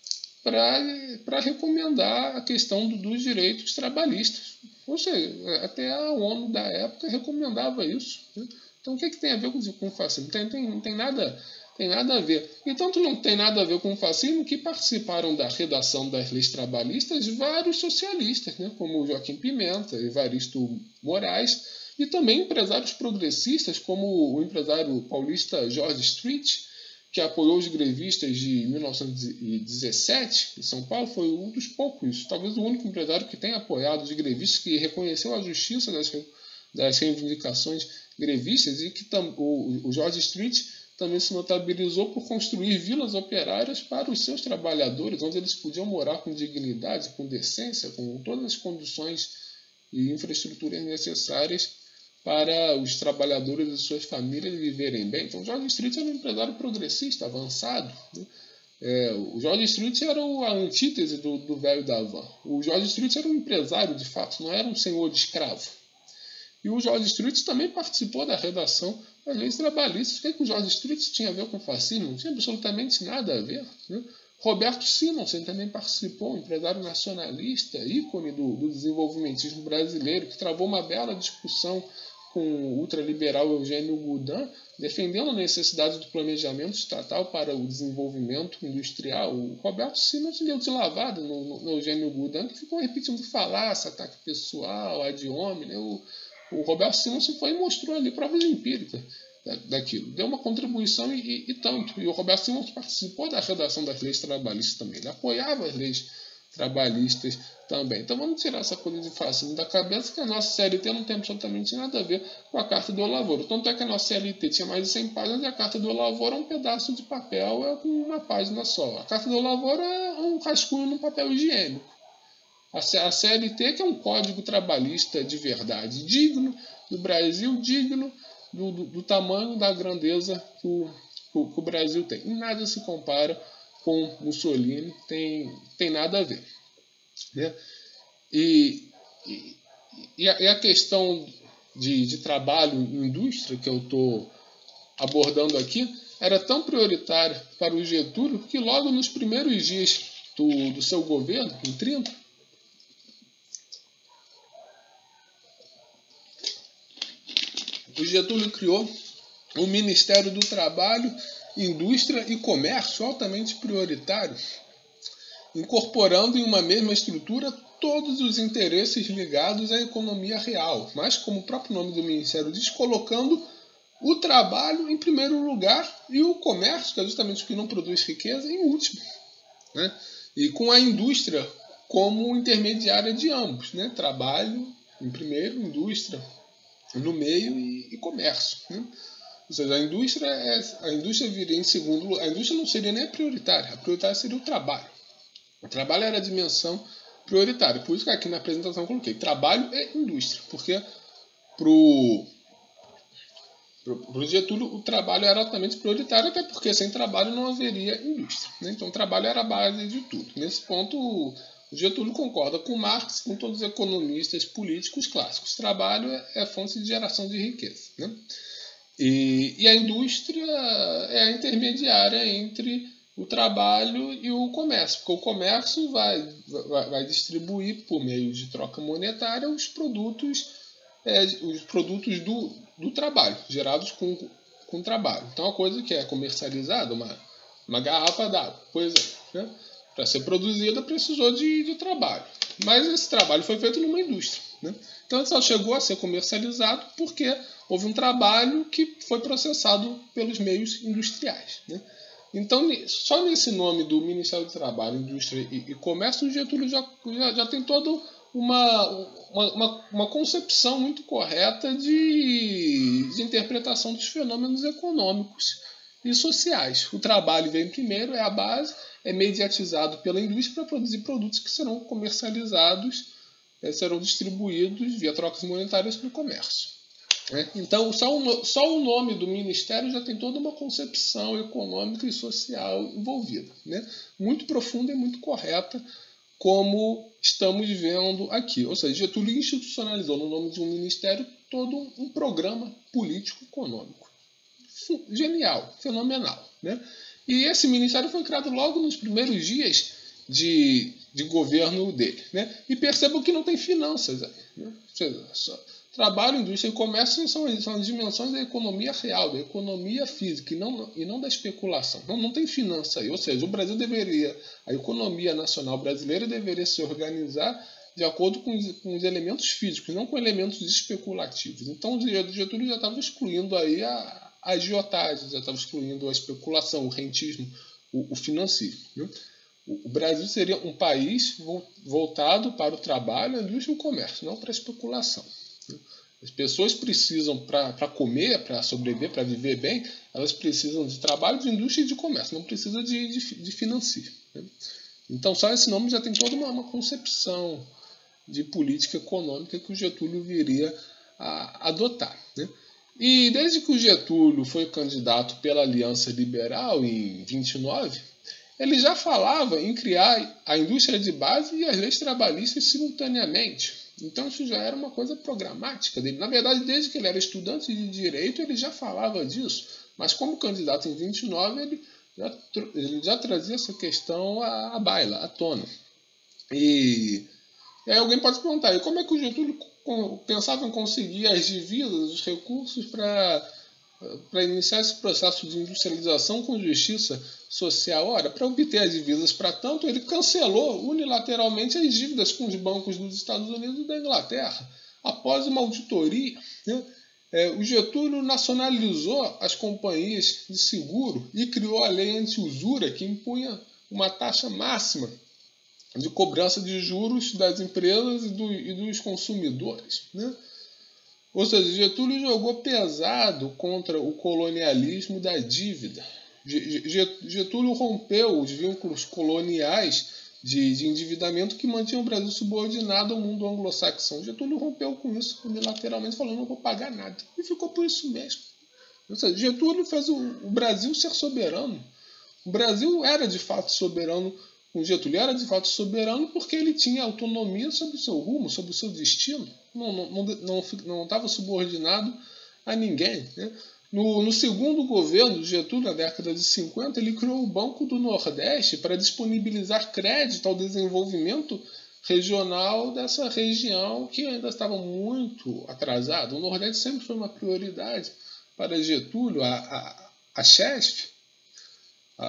para recomendar a questão do, dos direitos trabalhistas. Ou seja, até a ONU da época recomendava isso, né? Então o que, é que tem a ver com, com o fascismo? Tem, tem, não tem nada, tem nada a ver. E tanto não tem nada a ver com o fascismo que participaram da redação das leis trabalhistas vários socialistas, né? Como Joaquim Pimenta, Evaristo Moraes, e também empresários progressistas, como o empresário paulista George Street, que apoiou os grevistas de mil novecentos e dezessete em São Paulo, foi um dos poucos, talvez o único empresário que tenha apoiado os grevistas, que reconheceu a justiça das, das reivindicações grevistas, e que tam, o, o George Street também se notabilizou por construir vilas operárias para os seus trabalhadores, onde eles podiam morar com dignidade, com decência, com todas as condições e infraestruturas necessárias para os trabalhadores e suas famílias viverem bem. Então, o George Street era um empresário progressista, avançado, né? É, o George Street era a antítese do, do velho da van. O George Street era um empresário, de fato, não era um senhor de escravo. E o George Street também participou da redação das leis trabalhistas. O que, é que o George Street tinha a ver com o fascismo? Não tinha absolutamente nada a ver, né? Roberto Simonsen também participou, um empresário nacionalista, ícone do, do desenvolvimentismo brasileiro, que travou uma bela discussão com o ultraliberal Eugênio Goudin, defendendo a necessidade do planejamento estatal para o desenvolvimento industrial. O Roberto Simonsen deu de lavada no, no, no Eugênio Goudin, que ficou repetindo falácia, ataque pessoal, ad hominem. O, o Roberto Simonsen foi e mostrou ali provas empíricas daquilo. Deu uma contribuição e, e, e tanto. E o Roberto Simonsen participou da redação das leis trabalhistas também. Ele apoiava as leis trabalhistas também. Então vamos tirar essa coisa de fascismo da cabeça, que a nossa C L T não tem absolutamente nada a ver com a Carta do Lavoro. Tanto é que a nossa C L T tinha mais de cem páginas e a Carta do Lavoro é um pedaço de papel é com uma página só. A Carta do Lavoro é um rascunho num papel higiênico. A C L T, que é um código trabalhista de verdade, digno do Brasil, digno do, do, do tamanho da grandeza que o, que o Brasil tem. E nada se compara com Mussolini, tem, tem nada a ver, né? E, e, e, a, e a questão de, de trabalho em indústria que eu estou abordando aqui era tão prioritária para o Getúlio que logo nos primeiros dias do, do seu governo, em trinta, o Getúlio criou o Ministério do Trabalho, Indústria e Comércio, altamente prioritário, incorporando em uma mesma estrutura todos os interesses ligados à economia real, mas, como o próprio nome do Ministério diz, colocando o trabalho em primeiro lugar e o comércio, que é justamente o que não produz riqueza, em último, né? E com a indústria como intermediária de ambos, né? Trabalho em primeiro, indústria no meio e, e comércio, né? Ou seja, a indústria, é, a indústria viria em segundo lugar. A indústria não seria nem a prioritária, a prioritária seria o trabalho. O trabalho era a dimensão prioritária. Por isso que aqui na apresentação eu coloquei trabalho e indústria, porque para o Getúlio o trabalho era altamente prioritário, até porque sem trabalho não haveria indústria, né? Então o trabalho era a base de tudo. Nesse ponto o Getúlio concorda com Marx, com todos os economistas políticos clássicos. Trabalho é fonte de geração de riqueza, né? E, e a indústria é a intermediária entre o trabalho e o comércio, porque o comércio vai, vai, vai distribuir por meio de troca monetária os produtos, é, os produtos do, do trabalho, gerados com, com trabalho. Então, a coisa que é comercializada, uma, uma garrafa d'água, por exemplo, né? Para ser produzida precisou de, de trabalho, mas esse trabalho foi feito numa indústria, né? Então, ele só chegou a ser comercializado porque houve um trabalho que foi processado pelos meios industriais, né? Então, só nesse nome do Ministério do Trabalho, Indústria e, e Comércio, o Getúlio já, já, já tem toda uma, uma, uma, uma concepção muito correta de, de interpretação dos fenômenos econômicos e sociais. O trabalho vem primeiro, é a base, é mediatizado pela indústria para produzir produtos que serão comercializados, é, serão distribuídos via trocas monetárias para o comércio. Então, só o, só o nome do ministério já tem toda uma concepção econômica e social envolvida, né? Muito profunda e muito correta, como estamos vendo aqui. Ou seja, Getúlio institucionalizou no nome de um ministério todo um, um programa político-econômico. Genial, fenomenal, né? E esse ministério foi criado logo nos primeiros dias de, de governo dele, né? E percebam que não tem finanças aí, né? Ou seja, só trabalho, indústria e comércio são, são as dimensões da economia real, da economia física, e não, e não da especulação. Não, não tem finança aí. Ou seja, o Brasil deveria, a economia nacional brasileira deveria se organizar de acordo com os, com os elementos físicos, não com elementos especulativos. Então, o Getúlio já estava excluindo aí a, a agiotagem, já estava excluindo a especulação, o rentismo, o, o financismo, né? O, o Brasil seria um país voltado para o trabalho, a indústria e o comércio, não para a especulação. As pessoas precisam, para comer, para sobreviver, para viver bem, elas precisam de trabalho, de indústria e de comércio, não precisa de, de, de financiar, né? Então, só esse nome já tem toda uma, uma concepção de política econômica que o Getúlio viria a adotar, né? E desde que o Getúlio foi candidato pela Aliança Liberal em vinte e nove, ele já falava em criar a indústria de base e as leis trabalhistas simultaneamente. Então isso já era uma coisa programática dele. Na verdade, desde que ele era estudante de Direito, ele já falava disso. Mas como candidato em vinte e nove, ele já, ele já trazia essa questão à, à baila, à tona. E, e aí alguém pode perguntar, e como é que o Getúlio pensava em conseguir as divisas, os recursos para para iniciar esse processo de industrialização com justiça social? Ora, para obter as divisas para tanto, ele cancelou unilateralmente as dívidas com os bancos dos Estados Unidos e da Inglaterra. Após uma auditoria, né, é, o Getúlio nacionalizou as companhias de seguro e criou a lei anti-usura, que impunha uma taxa máxima de cobrança de juros das empresas e, do, e dos consumidores, né? Ou seja, Getúlio jogou pesado contra o colonialismo da dívida. Getúlio rompeu os vínculos coloniais de, de endividamento que mantinham o Brasil subordinado ao mundo anglo-saxão. Getúlio rompeu com isso unilateralmente, falando: não vou pagar nada. E ficou por isso mesmo. Ou seja, Getúlio fez o, o Brasil ser soberano. O Brasil era de fato soberano com Getúlio. Era de fato soberano porque ele tinha autonomia sobre o seu rumo, sobre o seu destino. Não estava não, não, não, não subordinado a ninguém, né? No, no segundo governo de Getúlio, na década de cinquenta, ele criou o Banco do Nordeste para disponibilizar crédito ao desenvolvimento regional dessa região que ainda estava muito atrasada. O Nordeste sempre foi uma prioridade para Getúlio. A, a, a Chesf, a,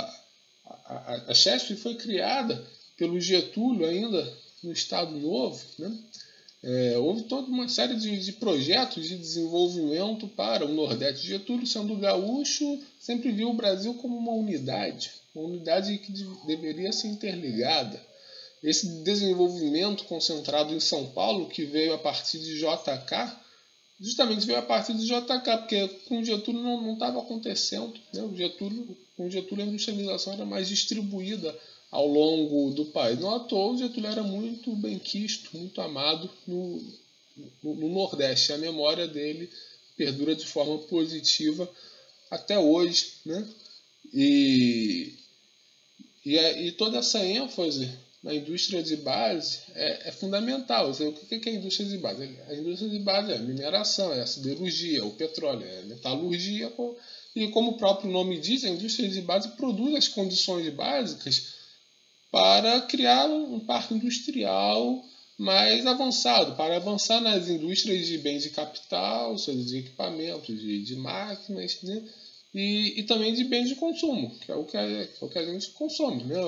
a, a Chesf foi criada pelo Getúlio ainda no Estado Novo, né? É, houve toda uma série de, de projetos de desenvolvimento para o Nordeste. Getúlio, sendo gaúcho, sempre viu o Brasil como uma unidade, uma unidade que de, deveria ser interligada. Esse desenvolvimento concentrado em São Paulo, que veio a partir de J K, justamente veio a partir de J K, porque com Getúlio não estava acontecendo, né? O Getúlio, com Getúlio a industrialização era mais distribuída ao longo do país. Não à toa, o Getúlio era muito bem quisto, muito amado no, no, no Nordeste. A memória dele perdura de forma positiva até hoje, né? E, e, e toda essa ênfase na indústria de base é, é fundamental. Ou seja, o que é a indústria de base? A indústria de base é a mineração, é a siderurgia, é o petróleo, é a metalurgia. E como o próprio nome diz, a indústria de base produz as condições básicas para criar um parque industrial mais avançado, para avançar nas indústrias de bens de capital, ou seja, de equipamentos, de, de máquinas, né? e, e também de bens de consumo, que é o que a, que é o que a gente consome, né?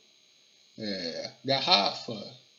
É, garrafa,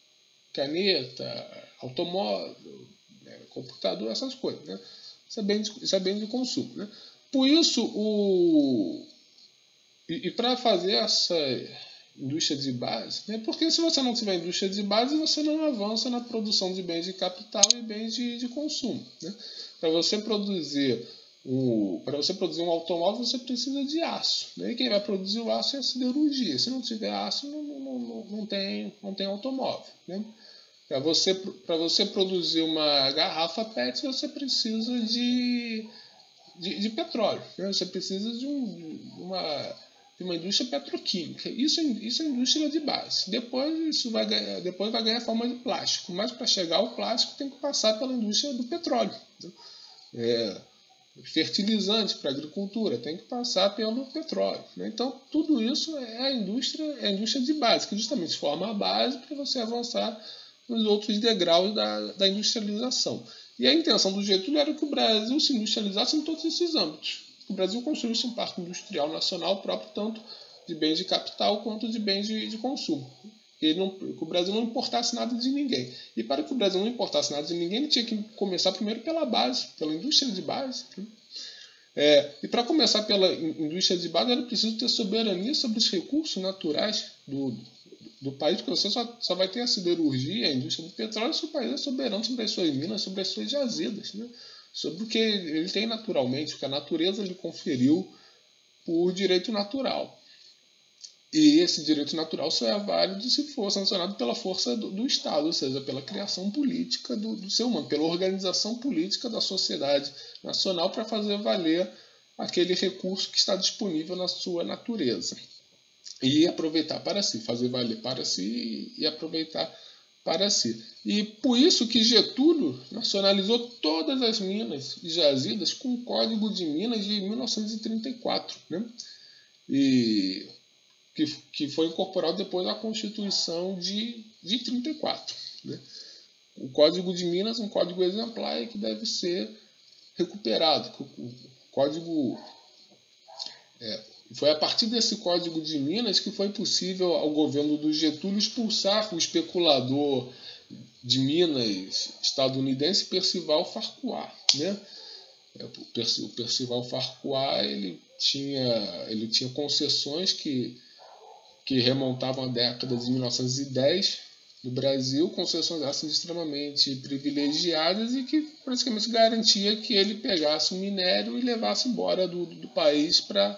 caneta, automóvel, né? computador, essas coisas. Né? Isso, é bem de, isso é bem de consumo. Né? Por isso, o, e, e para fazer essa indústria de base, né? Porque se você não tiver indústria de base, você não avança na produção de bens de capital e bens de, de consumo. Né? Para você produzir um, para você produzir um automóvel, você precisa de aço. Né? E quem vai produzir o aço é a siderurgia. Se não tiver aço, não, não, não, não, tem, não tem automóvel. Né? Para você, para você produzir uma garrafa P E T, você precisa de, de, de petróleo. Né? Você precisa de, um, de uma uma indústria petroquímica. Isso, isso é indústria de base. Depois isso vai ganhar, depois vai ganhar forma de plástico. Mas para chegar ao plástico tem que passar pela indústria do petróleo. Né? É, fertilizante para a agricultura tem que passar pelo petróleo. Né? Então tudo isso é a indústria, é a indústria de base, que justamente forma a base para você avançar nos outros degraus da, da industrialização. E a intenção do Getúlio era que o Brasil se industrializasse em todos esses âmbitos. O Brasil construísse um parque industrial nacional próprio, tanto de bens de capital quanto de bens de, de consumo. Que, não, que o Brasil não importasse nada de ninguém. E para que o Brasil não importasse nada de ninguém, ele tinha que começar primeiro pela base, pela indústria de base. É, e para começar pela indústria de base, era preciso ter soberania sobre os recursos naturais do, do, do país, porque você só, só vai ter a siderurgia, a indústria do petróleo, se o país é soberano sobre as suas minas, sobre as suas jazidas, né? Sobre o que ele tem naturalmente, o que a natureza lhe conferiu por direito natural. E esse direito natural só é válido se for sancionado pela força do, do Estado, ou seja, pela criação política do, do ser humano, pela organização política da sociedade nacional para fazer valer aquele recurso que está disponível na sua natureza. E aproveitar para si, fazer valer para si e aproveitar para si. E por isso que Getúlio nacionalizou todas as minas e jazidas com o Código de Minas de mil novecentos e trinta e quatro, né? E que, que foi incorporado depois à Constituição de, de trinta e quatro. Né? O Código de Minas é um código exemplar que deve ser recuperado. O código é, Foi a partir desse Código de Minas que foi possível ao governo do Getúlio expulsar o especulador de Minas estadunidense Percival Farquhar. Né? O Percival Farquhar ele tinha, ele tinha concessões que, que remontavam à década de mil novecentos e dez no Brasil, concessões essas extremamente privilegiadas e que praticamente garantia que ele pegasse o minério e levasse embora do, do país para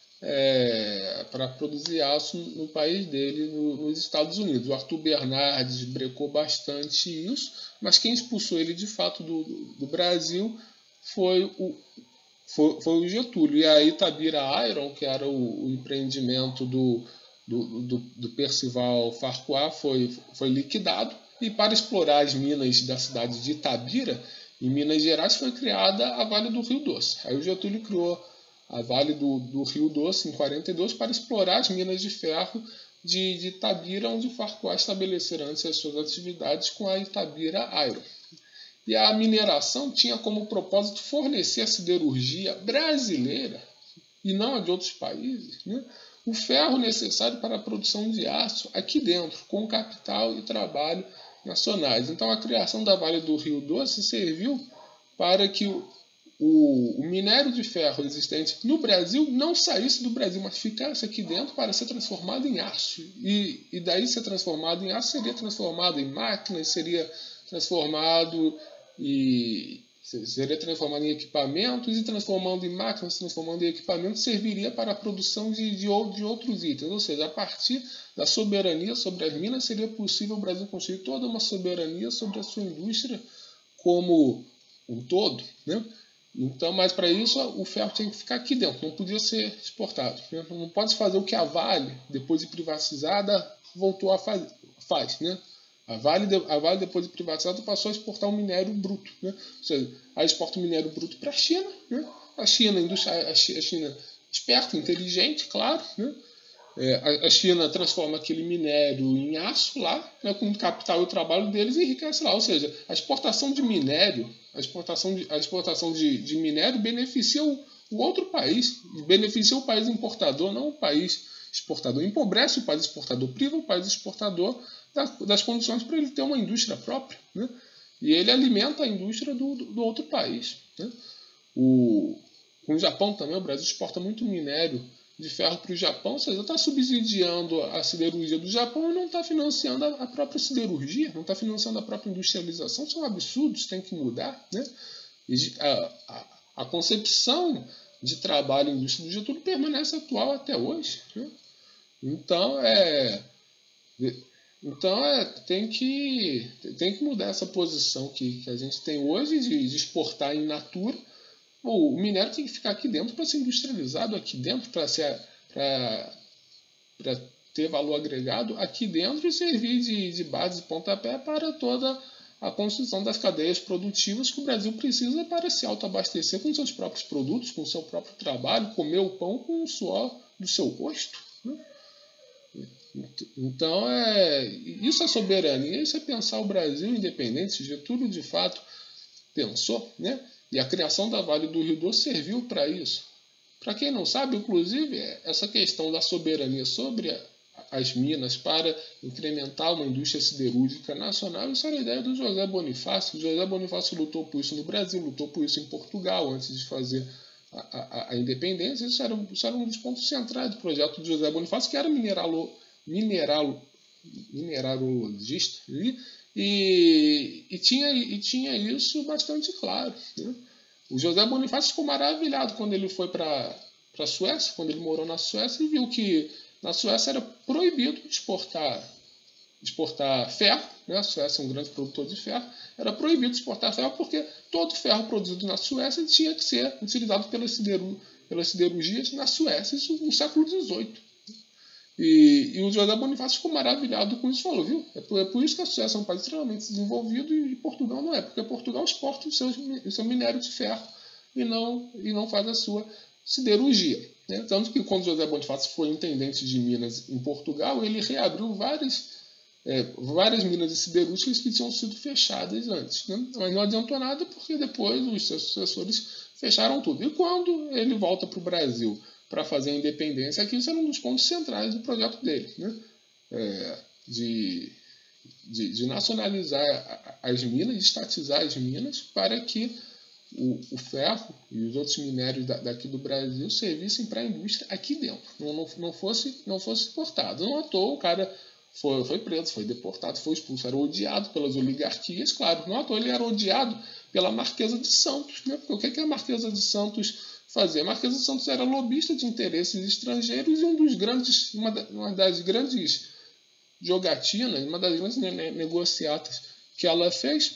É, para produzir aço no país dele, no, nos Estados Unidos. O Arthur Bernardes brecou bastante isso, mas quem expulsou ele de fato do, do Brasil foi o, foi, foi o Getúlio. E a Itabira Iron, que era o, o empreendimento do, do, do, do Percival Farquhar, foi, foi liquidado. E para explorar as minas da cidade de Itabira, em Minas Gerais, foi criada a Vale do Rio Doce. Aí o Getúlio criou a Vale do, do Rio Doce, em quarenta e dois, para explorar as minas de ferro de, de Itabira, onde o Farquhar estabelecera antes as suas atividades com a Itabira Iron. E a mineração tinha como propósito fornecer à siderurgia brasileira, e não a de outros países, né, o ferro necessário para a produção de aço aqui dentro, com capital e trabalho nacionais. Então a criação da Vale do Rio Doce serviu para que o O, o minério de ferro existente no Brasil não saísse do Brasil, mas ficasse aqui dentro para ser transformado em aço. E, e daí ser transformado em aço seria transformado em máquinas, seria transformado, e, seria transformado em equipamentos, e transformando em máquinas, transformando em equipamentos, serviria para a produção de, de, de outros itens. Ou seja, a partir da soberania sobre as minas, seria possível o Brasil construir toda uma soberania sobre a sua indústria como um todo, né? Então, mas para isso o ferro tinha que ficar aqui dentro, não podia ser exportado. Não pode fazer o que a Vale, depois de privatizada, voltou a fazer, faz, né? A Vale, a Vale, depois de privatizada, passou a exportar o minério bruto, né? Ou seja, aí exporta o minério bruto para a China, né? A China, a China esperta, inteligente, claro, né? É, a China transforma aquele minério em aço lá, né, com o capital e o trabalho deles, e enriquece lá. Ou seja, a exportação de minério, a exportação de, a exportação de, de minério beneficia o, o outro país, beneficia o país importador, não o país exportador. Empobrece o país exportador, priva o país exportador das, das condições para ele ter uma indústria própria, né? E ele alimenta a indústria do, do, do outro país, né? O, com o Japão também, o Brasil exporta muito minério de ferro para o Japão, ou seja, está subsidiando a siderurgia do Japão e não está financiando a própria siderurgia, não está financiando a própria industrialização. Isso é um absurdo, isso tem que mudar, né? E a, a, a concepção de trabalho em indústria do Getúlio permanece atual até hoje, né? Então, é, então é, tem, que, tem que mudar essa posição que, que a gente tem hoje de, de exportar in natura. O minério tem que ficar aqui dentro para ser industrializado aqui dentro, para ter valor agregado aqui dentro e servir de, de base, de pontapé para toda a construção das cadeias produtivas que o Brasil precisa para se autoabastecer com seus próprios produtos, com o seu próprio trabalho, comer o pão com o suor do seu rosto, né? Então, é, isso é soberania, isso é pensar o Brasil independente. Getúlio, de fato, pensou, né? E a criação da Vale do Rio Doce serviu para isso. Para quem não sabe, inclusive, essa questão da soberania sobre as minas para incrementar uma indústria siderúrgica nacional, isso era a ideia do José Bonifácio. O José Bonifácio lutou por isso no Brasil, lutou por isso em Portugal, antes de fazer a, a, a independência. Isso era, isso era um dos pontos centrais do projeto do José Bonifácio, que era mineralo, mineralo, mineralogista, né? E, e, tinha, e tinha isso bastante claro, né? O José Bonifácio ficou maravilhado quando ele foi para a Suécia, quando ele morou na Suécia, e viu que na Suécia era proibido exportar, exportar ferro, né? A Suécia é um grande produtor de ferro, era proibido exportar ferro porque todo ferro produzido na Suécia tinha que ser utilizado pelas, sideru, pelas siderurgias na Suécia, isso no século dezoito. E, e o José Bonifácio ficou maravilhado com isso e falou, viu? É por, é por isso que a Suécia é um país extremamente desenvolvido e Portugal não é, porque Portugal exporta o seu, o seu minério de ferro e não, e não faz a sua siderurgia, né? Tanto que quando José Bonifácio foi intendente de Minas em Portugal, ele reabriu várias, é, várias minas siderúrgicas que tinham sido fechadas antes, né? Mas não adiantou nada porque depois os seus sucessores fecharam tudo. E quando ele volta para o Brasil para fazer a independência, aqui isso era um dos pontos centrais do projeto dele, né? É, de, de, de nacionalizar as minas, de estatizar as minas, para que o, o ferro e os outros minérios da, daqui do Brasil servissem para a indústria aqui dentro, não, não, não, fosse, não fosse exportado. Não à toa o cara foi, foi preso, foi deportado, foi expulso, era odiado pelas oligarquias, claro, não à toa ele era odiado pela Marquesa de Santos, né? Porque o que, que a Marquesa de Santos fazia? A Marquesa de Santos era lobista de interesses estrangeiros e um dos grandes, uma, uma das grandes jogatinas, uma das grandes ne negociatas que ela fez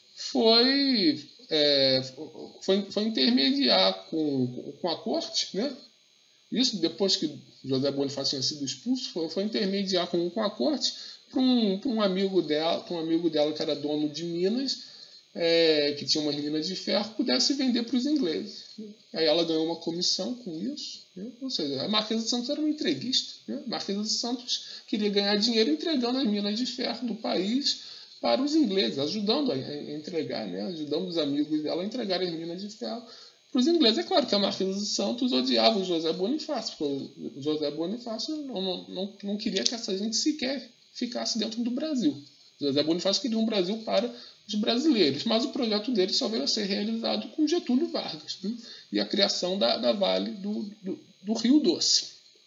foi, é, foi, foi intermediar com, com a corte, né? Isso depois que José Bonifácio tinha sido expulso, foi, foi intermediar com, com a corte para um, um amigo dela, para um amigo dela que era dono de minas, É, que tinha umas minas de ferro, pudesse vender para os ingleses. Aí ela ganhou uma comissão com isso, né? Ou seja, a Marquesa de Santos era uma entreguista, né? A Marquesa de Santos queria ganhar dinheiro entregando as minas de ferro do país para os ingleses, ajudando a entregar, né? Ajudando os amigos dela a entregar as minas de ferro para os ingleses. É claro que a Marquesa de Santos odiava o José Bonifácio, porque o José Bonifácio não, não, não, não queria que essa gente sequer ficasse dentro do Brasil. O José Bonifácio queria um Brasil para os brasileiros, mas o projeto dele só veio a ser realizado com Getúlio Vargas, né? E a criação da, da Vale do, do, do Rio Doce,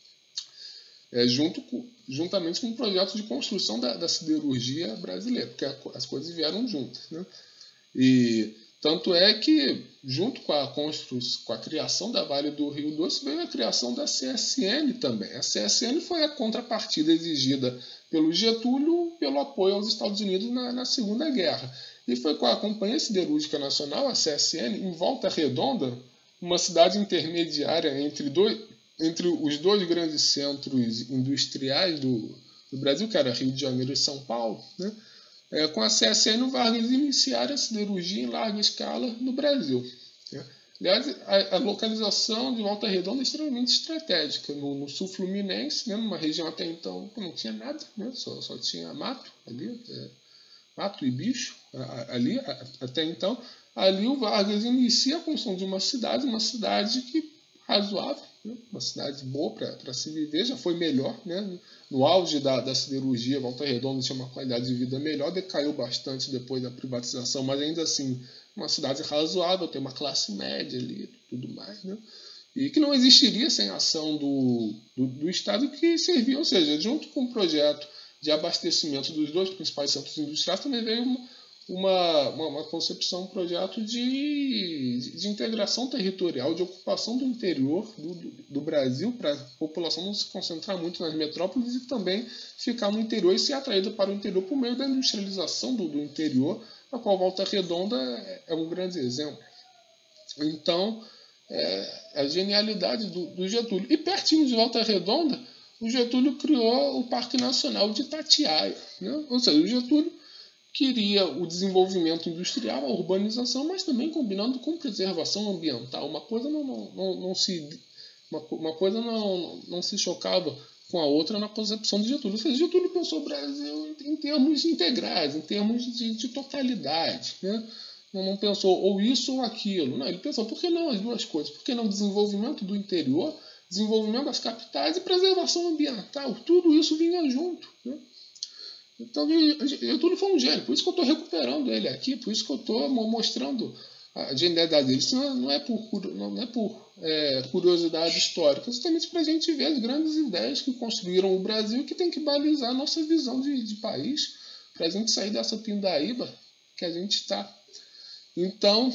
é, junto com, juntamente com o projeto de construção da, da siderurgia brasileira, porque a, as coisas vieram juntas, né? E tanto é que, junto com a, com a criação da Vale do Rio Doce, veio a criação da C S N também. A C S N foi a contrapartida exigida pelo Getúlio pelo apoio aos Estados Unidos na, na Segunda Guerra. E foi com a Companhia Siderúrgica Nacional, a C S N, em Volta Redonda, uma cidade intermediária entre, dois, entre os dois grandes centros industriais do, do Brasil, que era Rio de Janeiro e São Paulo, né? É, com a C S N, o Vargas iniciaram a siderurgia em larga escala no Brasil, né? Aliás, a, a localização de Volta Redonda é extremamente estratégica. No, no sul fluminense, né, numa região até então que não tinha nada, né, só, só tinha mato ali, é, mato e bicho a, ali, a, até então. Ali o Vargas inicia a construção de uma cidade, uma cidade que razoável, né, uma cidade boa para se viver, já foi melhor, né? No auge da, da siderurgia, Volta Redonda tinha uma qualidade de vida melhor, decaiu bastante depois da privatização, mas ainda assim uma cidade razoável, tem uma classe média ali, tudo mais, né? E que não existiria sem a ação do, do, do Estado que servia, ou seja, junto com o projeto de abastecimento dos dois principais centros industriais, também veio uma, uma, uma, uma concepção, um projeto de, de, de integração territorial, de ocupação do interior do, do, do Brasil, para a população não se concentrar muito nas metrópoles e também ficar no interior e ser atraída para o interior por meio da industrialização do, do interior, a qual Volta Redonda é um grande exemplo. Então, é a genialidade do, do Getúlio. E pertinho de Volta Redonda, o Getúlio criou o Parque Nacional de Itatiaia, né? Ou seja, o Getúlio queria o desenvolvimento industrial, a urbanização, mas também combinando com preservação ambiental. Uma coisa não, não, não, não se, uma, uma coisa não, não se chocava com a outra na concepção de Getúlio. Ou seja, Getúlio pensou o Brasil em termos integrais, em termos de, de totalidade, né? Não, não pensou ou isso ou aquilo. Não, ele pensou, por que não as duas coisas? Por que não desenvolvimento do interior, desenvolvimento das capitais e preservação ambiental? Tudo isso vinha junto, né? Então, Getúlio foi um gênio. Por isso que eu estou recuperando ele aqui, por isso que eu estou mostrando a genialidade dele. Isso não é por, não é por é, curiosidade histórica, justamente para a gente ver as grandes ideias que construíram o Brasil e que tem que balizar a nossa visão de, de país, para a gente sair dessa pindaíba que a gente está. Então,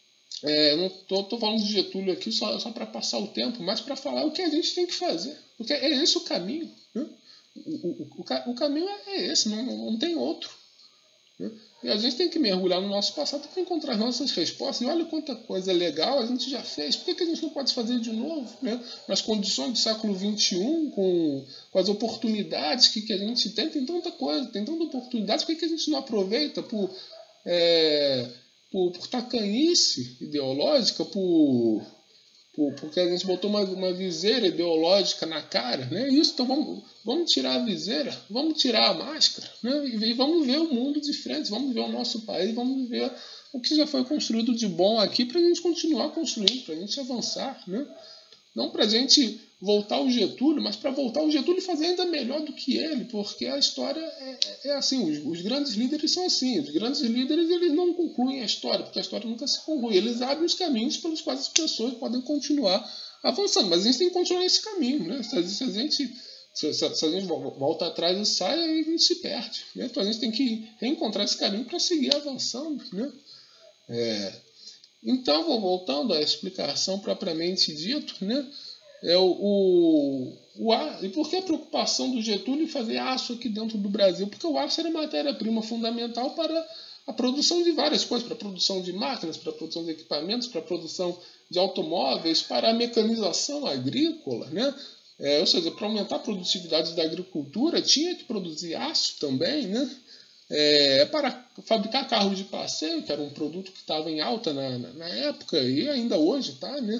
é, não estou falando de Getúlio aqui só, só para passar o tempo, mas para falar o que a gente tem que fazer. Porque é esse o caminho, né? O, o, o, o caminho é esse, não, não tem outro, né? E a gente tem que mergulhar no nosso passado para encontrar as nossas respostas. E olha quanta coisa legal a gente já fez. Por que, que a gente não pode fazer de novo, né? Nas condições do século vinte e um, com, com as oportunidades que, que a gente tem, tem tanta coisa, tem tanta oportunidade. Por que, que a gente não aproveita por, é, por, por tacanhice ideológica, por... porque a gente botou uma, uma viseira ideológica na cara, né? Isso, então vamos, vamos tirar a viseira, vamos tirar a máscara, né? E, e vamos ver o mundo de frente, vamos ver o nosso país, vamos ver o que já foi construído de bom aqui para a gente continuar construindo, para a gente avançar, né? Não para a gente voltar ao Getúlio, mas para voltar ao Getúlio e fazer ainda melhor do que ele, porque a história é, é assim, os, os grandes líderes são assim, os grandes líderes eles não concluem a história, porque a história nunca se conclui, eles abrem os caminhos pelos quais as pessoas podem continuar avançando, mas a gente tem que continuar esse caminho, né? Se, se a gente se, se, se a gente volta atrás e sai, aí a gente se perde, né? Então a gente tem que reencontrar esse caminho para seguir avançando, né? É, então, vou voltando à explicação propriamente dito, né? É o, o, o e por que a preocupação do Getúlio em fazer aço aqui dentro do Brasil? Porque o aço era matéria-prima fundamental para a produção de várias coisas, para a produção de máquinas, para a produção de equipamentos, para a produção de automóveis, para a mecanização agrícola, né? É, ou seja, para aumentar a produtividade da agricultura, tinha que produzir aço também, né? É, para fabricar carros de passeio, que era um produto que estava em alta na, na, na época e ainda hoje está, né?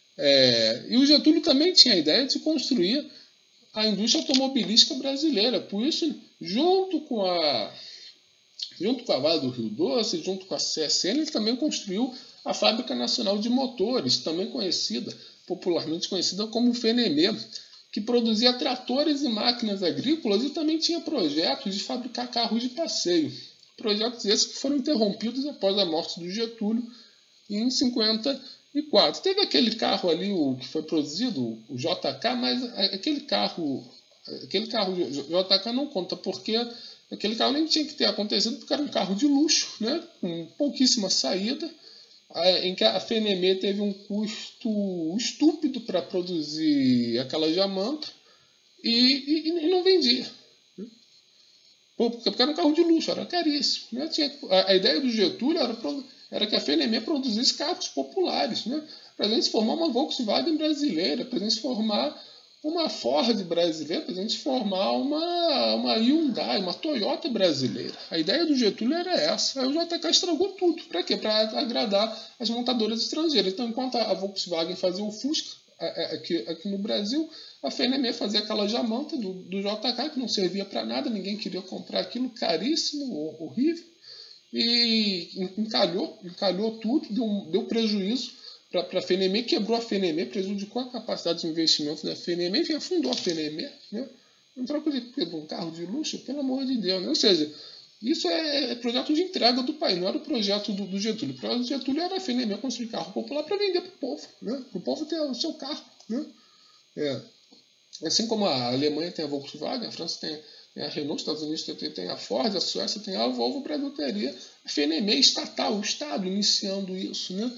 É, e o Getúlio também tinha a ideia de construir a indústria automobilística brasileira. Por isso, junto com a junto com a Vale do Rio Doce, junto com a C S N, ele também construiu a Fábrica Nacional de Motores, também conhecida, popularmente conhecida como F N M, que produzia tratores e máquinas agrícolas e também tinha projetos de fabricar carros de passeio. Projetos esses que foram interrompidos após a morte do Getúlio em cinquenta e quatro. Teve aquele carro ali, o que foi produzido, o J K, mas aquele carro, aquele carro J K não conta, porque aquele carro nem tinha que ter acontecido, porque era um carro de luxo, né, com pouquíssima saída, em que a F N M teve um custo estúpido para produzir aquela jamanta e, e, e não vendia. Porque era um carro de luxo, era caríssimo, né? Tinha, a, a ideia do Getúlio era, era que a F N M produzisse carros populares, né? Para a gente formar uma Volkswagen brasileira, para a gente formar uma Ford brasileira para a gente formar uma, uma Hyundai, uma Toyota brasileira. A ideia do Getúlio era essa. Aí o J K estragou tudo. Para quê? Para agradar as montadoras estrangeiras. Então, enquanto a Volkswagen fazia o Fusca aqui, aqui no Brasil, a F N M E fazia aquela jamanta do, do J K, que não servia para nada, ninguém queria comprar aquilo, caríssimo, horrível. E encalhou, encalhou tudo, deu, deu prejuízo para a F N M E, quebrou a F N M E, prejudicou a capacidade de investimento da F N M E, enfim, afundou a F N M E, né? Em troca de um carro de luxo, pelo amor de Deus, né? Ou seja, isso é, é projeto de entrega do país, não era o projeto do, do Getúlio. O projeto do Getúlio era a F N M E construir carro popular para vender para o povo, né? Para o povo ter o seu carro, né? É. Assim como a Alemanha tem a Volkswagen, a França tem, tem a Renault, os Estados Unidos tem, tem a Ford, a Suécia tem a Volvo, o Brasil teria a F N M E estatal, o Estado iniciando isso, né?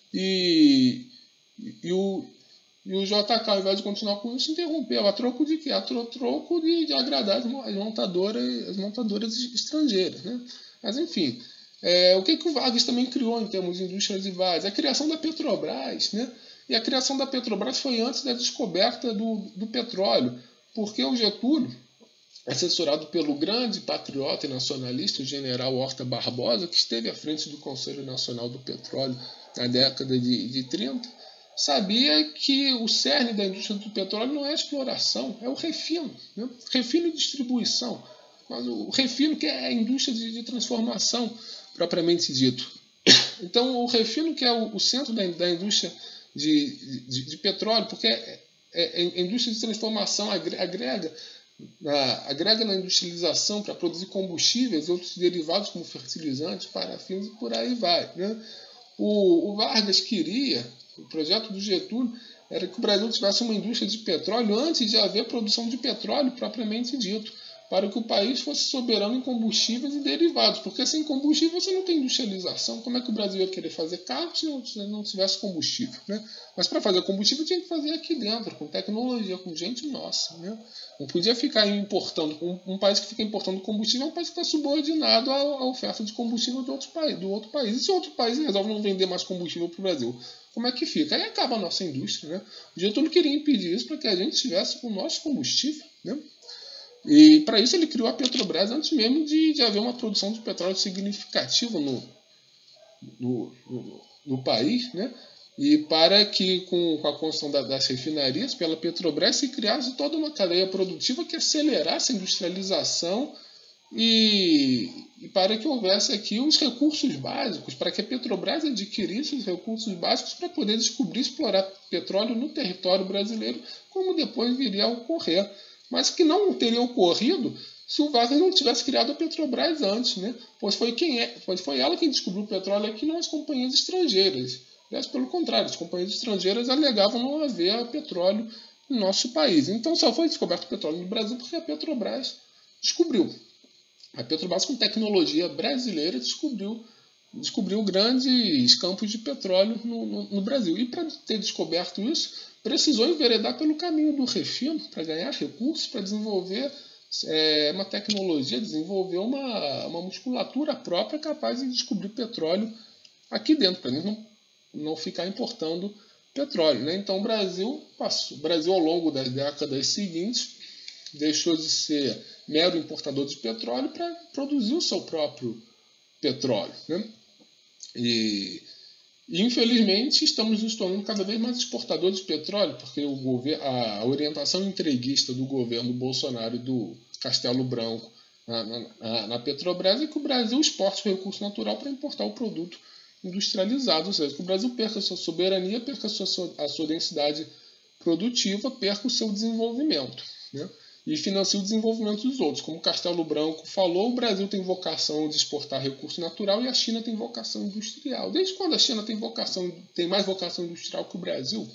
E, e, o, e o J K, ao invés de continuar com isso, interrompeu. A troco de quê? A tro, troco de, de agradar as montadoras, as montadoras estrangeiras, né? Mas, enfim, é, o que, que o Vargas também criou em termos de indústrias rivais? A criação da Petrobras, né? E a criação da Petrobras foi antes da descoberta do, do petróleo, porque o Getúlio, assessorado pelo grande patriota e nacionalista, o general Horta Barbosa, que esteve à frente do Conselho Nacional do Petróleo na década de, de trinta, sabia que o cerne da indústria do petróleo não é a exploração, é o refino, né? Refino e distribuição. Mas o refino que é a indústria de, de transformação, propriamente dito. Então, o refino que é o, o centro da, da indústria de, de, de petróleo, porque é, é, a indústria de transformação agrega, na, agrega na industrialização para produzir combustíveis e outros derivados como fertilizantes, parafinas e por aí vai, né? O, o Vargas queria, o projeto do Getúlio era que o Brasil tivesse uma indústria de petróleo antes de haver produção de petróleo propriamente dito, para que o país fosse soberano em combustíveis e derivados, porque sem combustível você não tem industrialização. Como é que o Brasil ia querer fazer carro se não, não tivesse combustível, né? Mas para fazer combustível tinha que fazer aqui dentro, com tecnologia, com gente nossa, né? Não podia ficar importando. Um, um país que fica importando combustível é um país que está subordinado à, à oferta de combustível do outro, país, do outro país. E se o outro país resolve não vender mais combustível para o Brasil, como é que fica? Aí acaba a nossa indústria, né? O Getúlio queria impedir isso para que a gente tivesse o nosso combustível, né? E para isso ele criou a Petrobras antes mesmo de, de haver uma produção de petróleo significativa no, no, no, no país, né? E para que com, com a construção da, das refinarias pela Petrobras se criasse toda uma cadeia produtiva que acelerasse a industrialização e, e para que houvesse aqui os recursos básicos, para que a Petrobras adquirisse os recursos básicos para poder descobrir e explorar petróleo no território brasileiro, como depois viria a ocorrer. Mas que não teria ocorrido se o Vargas não tivesse criado a Petrobras antes, né? Pois foi, quem é, pois foi ela quem descobriu o petróleo aqui, não as companhias estrangeiras. Aliás, pelo contrário, as companhias estrangeiras alegavam não haver petróleo no nosso país. Então só foi descoberto o petróleo no Brasil porque a Petrobras descobriu. A Petrobras, com tecnologia brasileira, descobriu, descobriu grandes campos de petróleo no, no, no Brasil. E para ter descoberto isso, precisou enveredar pelo caminho do refino para ganhar recursos, para desenvolver é, uma tecnologia, desenvolver uma, uma musculatura própria capaz de descobrir petróleo aqui dentro, para não, não ficar importando petróleo, né? Então o Brasil, passou, o Brasil, ao longo das décadas seguintes, deixou de ser mero importador de petróleo para produzir o seu próprio petróleo, né? E E, infelizmente, estamos nos tornando cada vez mais exportadores de petróleo, porque o governo, a orientação entreguista do governo Bolsonaro e do Castelo Branco na, na, na Petrobras é que o Brasil exporte o recurso natural para importar o produto industrializado, ou seja, que o Brasil perca a sua soberania, perca a sua, a sua densidade produtiva, perca o seu desenvolvimento, né? E financia o desenvolvimento dos outros. Como o Castelo Branco falou, o Brasil tem vocação de exportar recurso natural e a China tem vocação industrial. Desde quando a China tem, vocação, tem mais vocação industrial que o Brasil?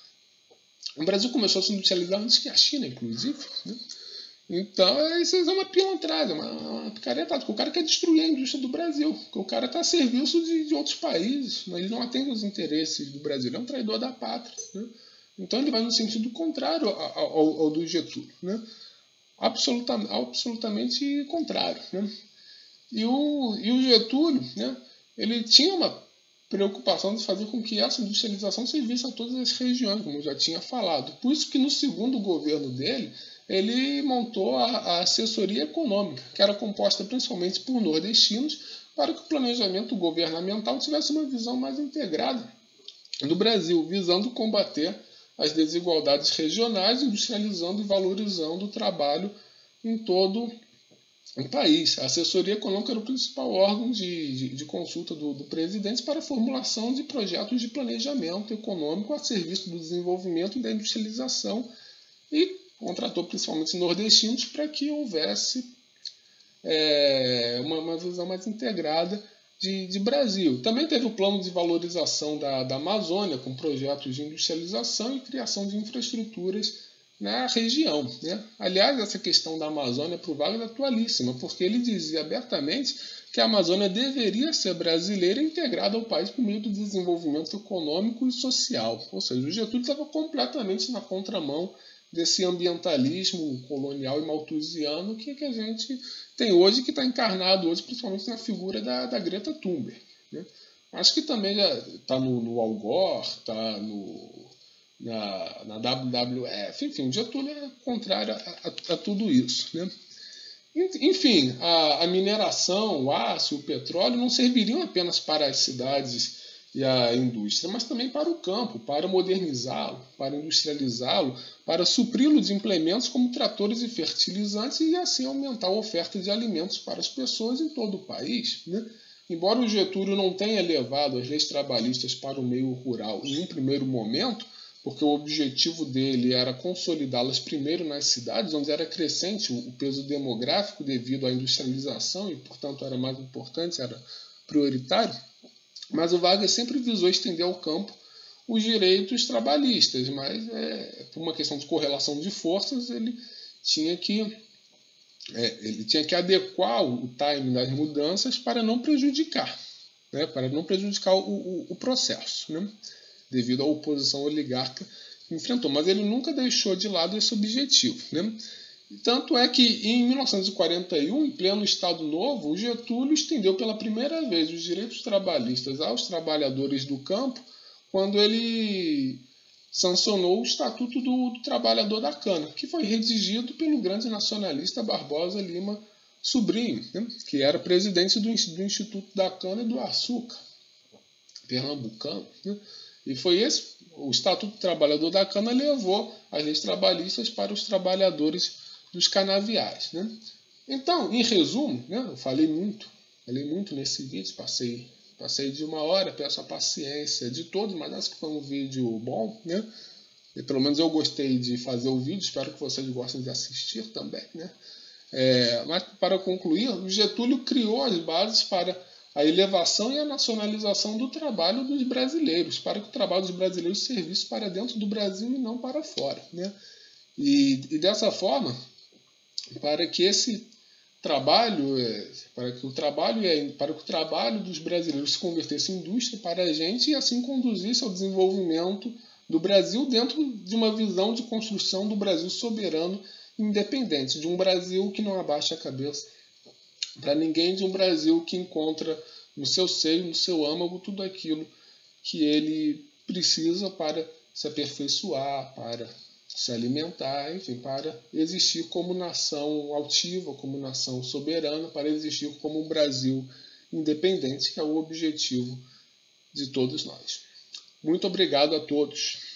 O Brasil começou a se industrializar antes que a China, inclusive, né? Então, isso é uma pilantragem, uma, uma picaretada, porque o cara quer destruir a indústria do Brasil, porque o cara está a serviço de, de outros países, mas ele não atende os interesses do Brasil, ele é um traidor da pátria, né? Então ele vai no sentido contrário ao, ao, ao do Getúlio, né? Absolutamente, absolutamente contrário, né? E, o, e o Getúlio, né, ele tinha uma preocupação de fazer com que essa industrialização servisse a todas as regiões, como eu já tinha falado. Por isso que no segundo governo dele, ele montou a, a assessoria econômica, que era composta principalmente por nordestinos, para que o planejamento governamental tivesse uma visão mais integrada do Brasil, visando combater as desigualdades regionais, industrializando e valorizando o trabalho em todo o país. A assessoria econômica era o principal órgão de, de, de consulta do, do presidente para a formulação de projetos de planejamento econômico a serviço do desenvolvimento e da industrialização, e contratou principalmente nordestinos para que houvesse é, uma, uma visão mais integrada de, de Brasil. Também teve o plano de valorização da, da Amazônia, com projetos de industrialização e criação de infraestruturas na região, né? Aliás, essa questão da Amazônia para o Wagner é atualíssima, porque ele dizia abertamente que a Amazônia deveria ser brasileira e integrada ao país por meio do desenvolvimento econômico e social. Ou seja, o Getúlio estava completamente na contramão desse ambientalismo colonial e malthusiano que, que a gente tem hoje, que está encarnado hoje principalmente na figura da, da Greta Thunberg, né? Acho que também já está no, no Al Gore, está no... Na, na W W F, enfim, o Getúlio é contrário a, a, a tudo isso, né? Enfim, a, a mineração, o aço, o petróleo não serviriam apenas para as cidades e a indústria, mas também para o campo, para modernizá-lo, para industrializá-lo, para supri-lo de implementos como tratores e fertilizantes e assim aumentar a oferta de alimentos para as pessoas em todo o país, né? Embora o Getúlio não tenha levado as leis trabalhistas para o meio rural em um primeiro momento, porque o objetivo dele era consolidá-las primeiro nas cidades, onde era crescente o peso demográfico devido à industrialização e, portanto, era mais importante, era prioritário. Mas o Wagner sempre visou estender ao campo os direitos trabalhistas, mas é, por uma questão de correlação de forças, ele tinha que, é, ele tinha que adequar o time das mudanças para não prejudicar, né, para não prejudicar o, o, o processo, né, devido à oposição oligarca que enfrentou. Mas ele nunca deixou de lado esse objetivo, né? Tanto é que, em mil novecentos e quarenta e um, em pleno Estado Novo, o Getúlio estendeu pela primeira vez os direitos trabalhistas aos trabalhadores do campo, quando ele sancionou o Estatuto do, do Trabalhador da Cana, que foi redigido pelo grande nacionalista Barbosa Lima Sobrinho, né? Que era presidente do, do Instituto da Cana e do Açúcar, pernambucano, né? E foi esse, o Estatuto do Trabalhador da Cana levou as leis trabalhistas para os trabalhadores dos canaviais, né? Então, em resumo, né, eu falei muito, falei muito nesse vídeo, passei, passei de uma hora, peço a paciência de todos, mas acho que foi um vídeo bom, né? E pelo menos eu gostei de fazer o vídeo, espero que vocês gostem de assistir também, né? É, mas para concluir, o Getúlio criou as bases para a elevação e a nacionalização do trabalho dos brasileiros, para que o trabalho dos brasileiros servisse para dentro do Brasil e não para fora, né? E, e dessa forma, para que esse trabalho, para que o trabalho, para que o trabalho dos brasileiros se convertesse em indústria para a gente e assim conduzisse ao desenvolvimento do Brasil dentro de uma visão de construção do Brasil soberano e independente, de um Brasil que não abaixa a cabeça para ninguém, de um Brasil que encontra no seu seio, no seu âmago, tudo aquilo que ele precisa para se aperfeiçoar, para se alimentar, enfim, para existir como nação altiva, como nação soberana, para existir como um Brasil independente, que é o objetivo de todos nós. Muito obrigado a todos.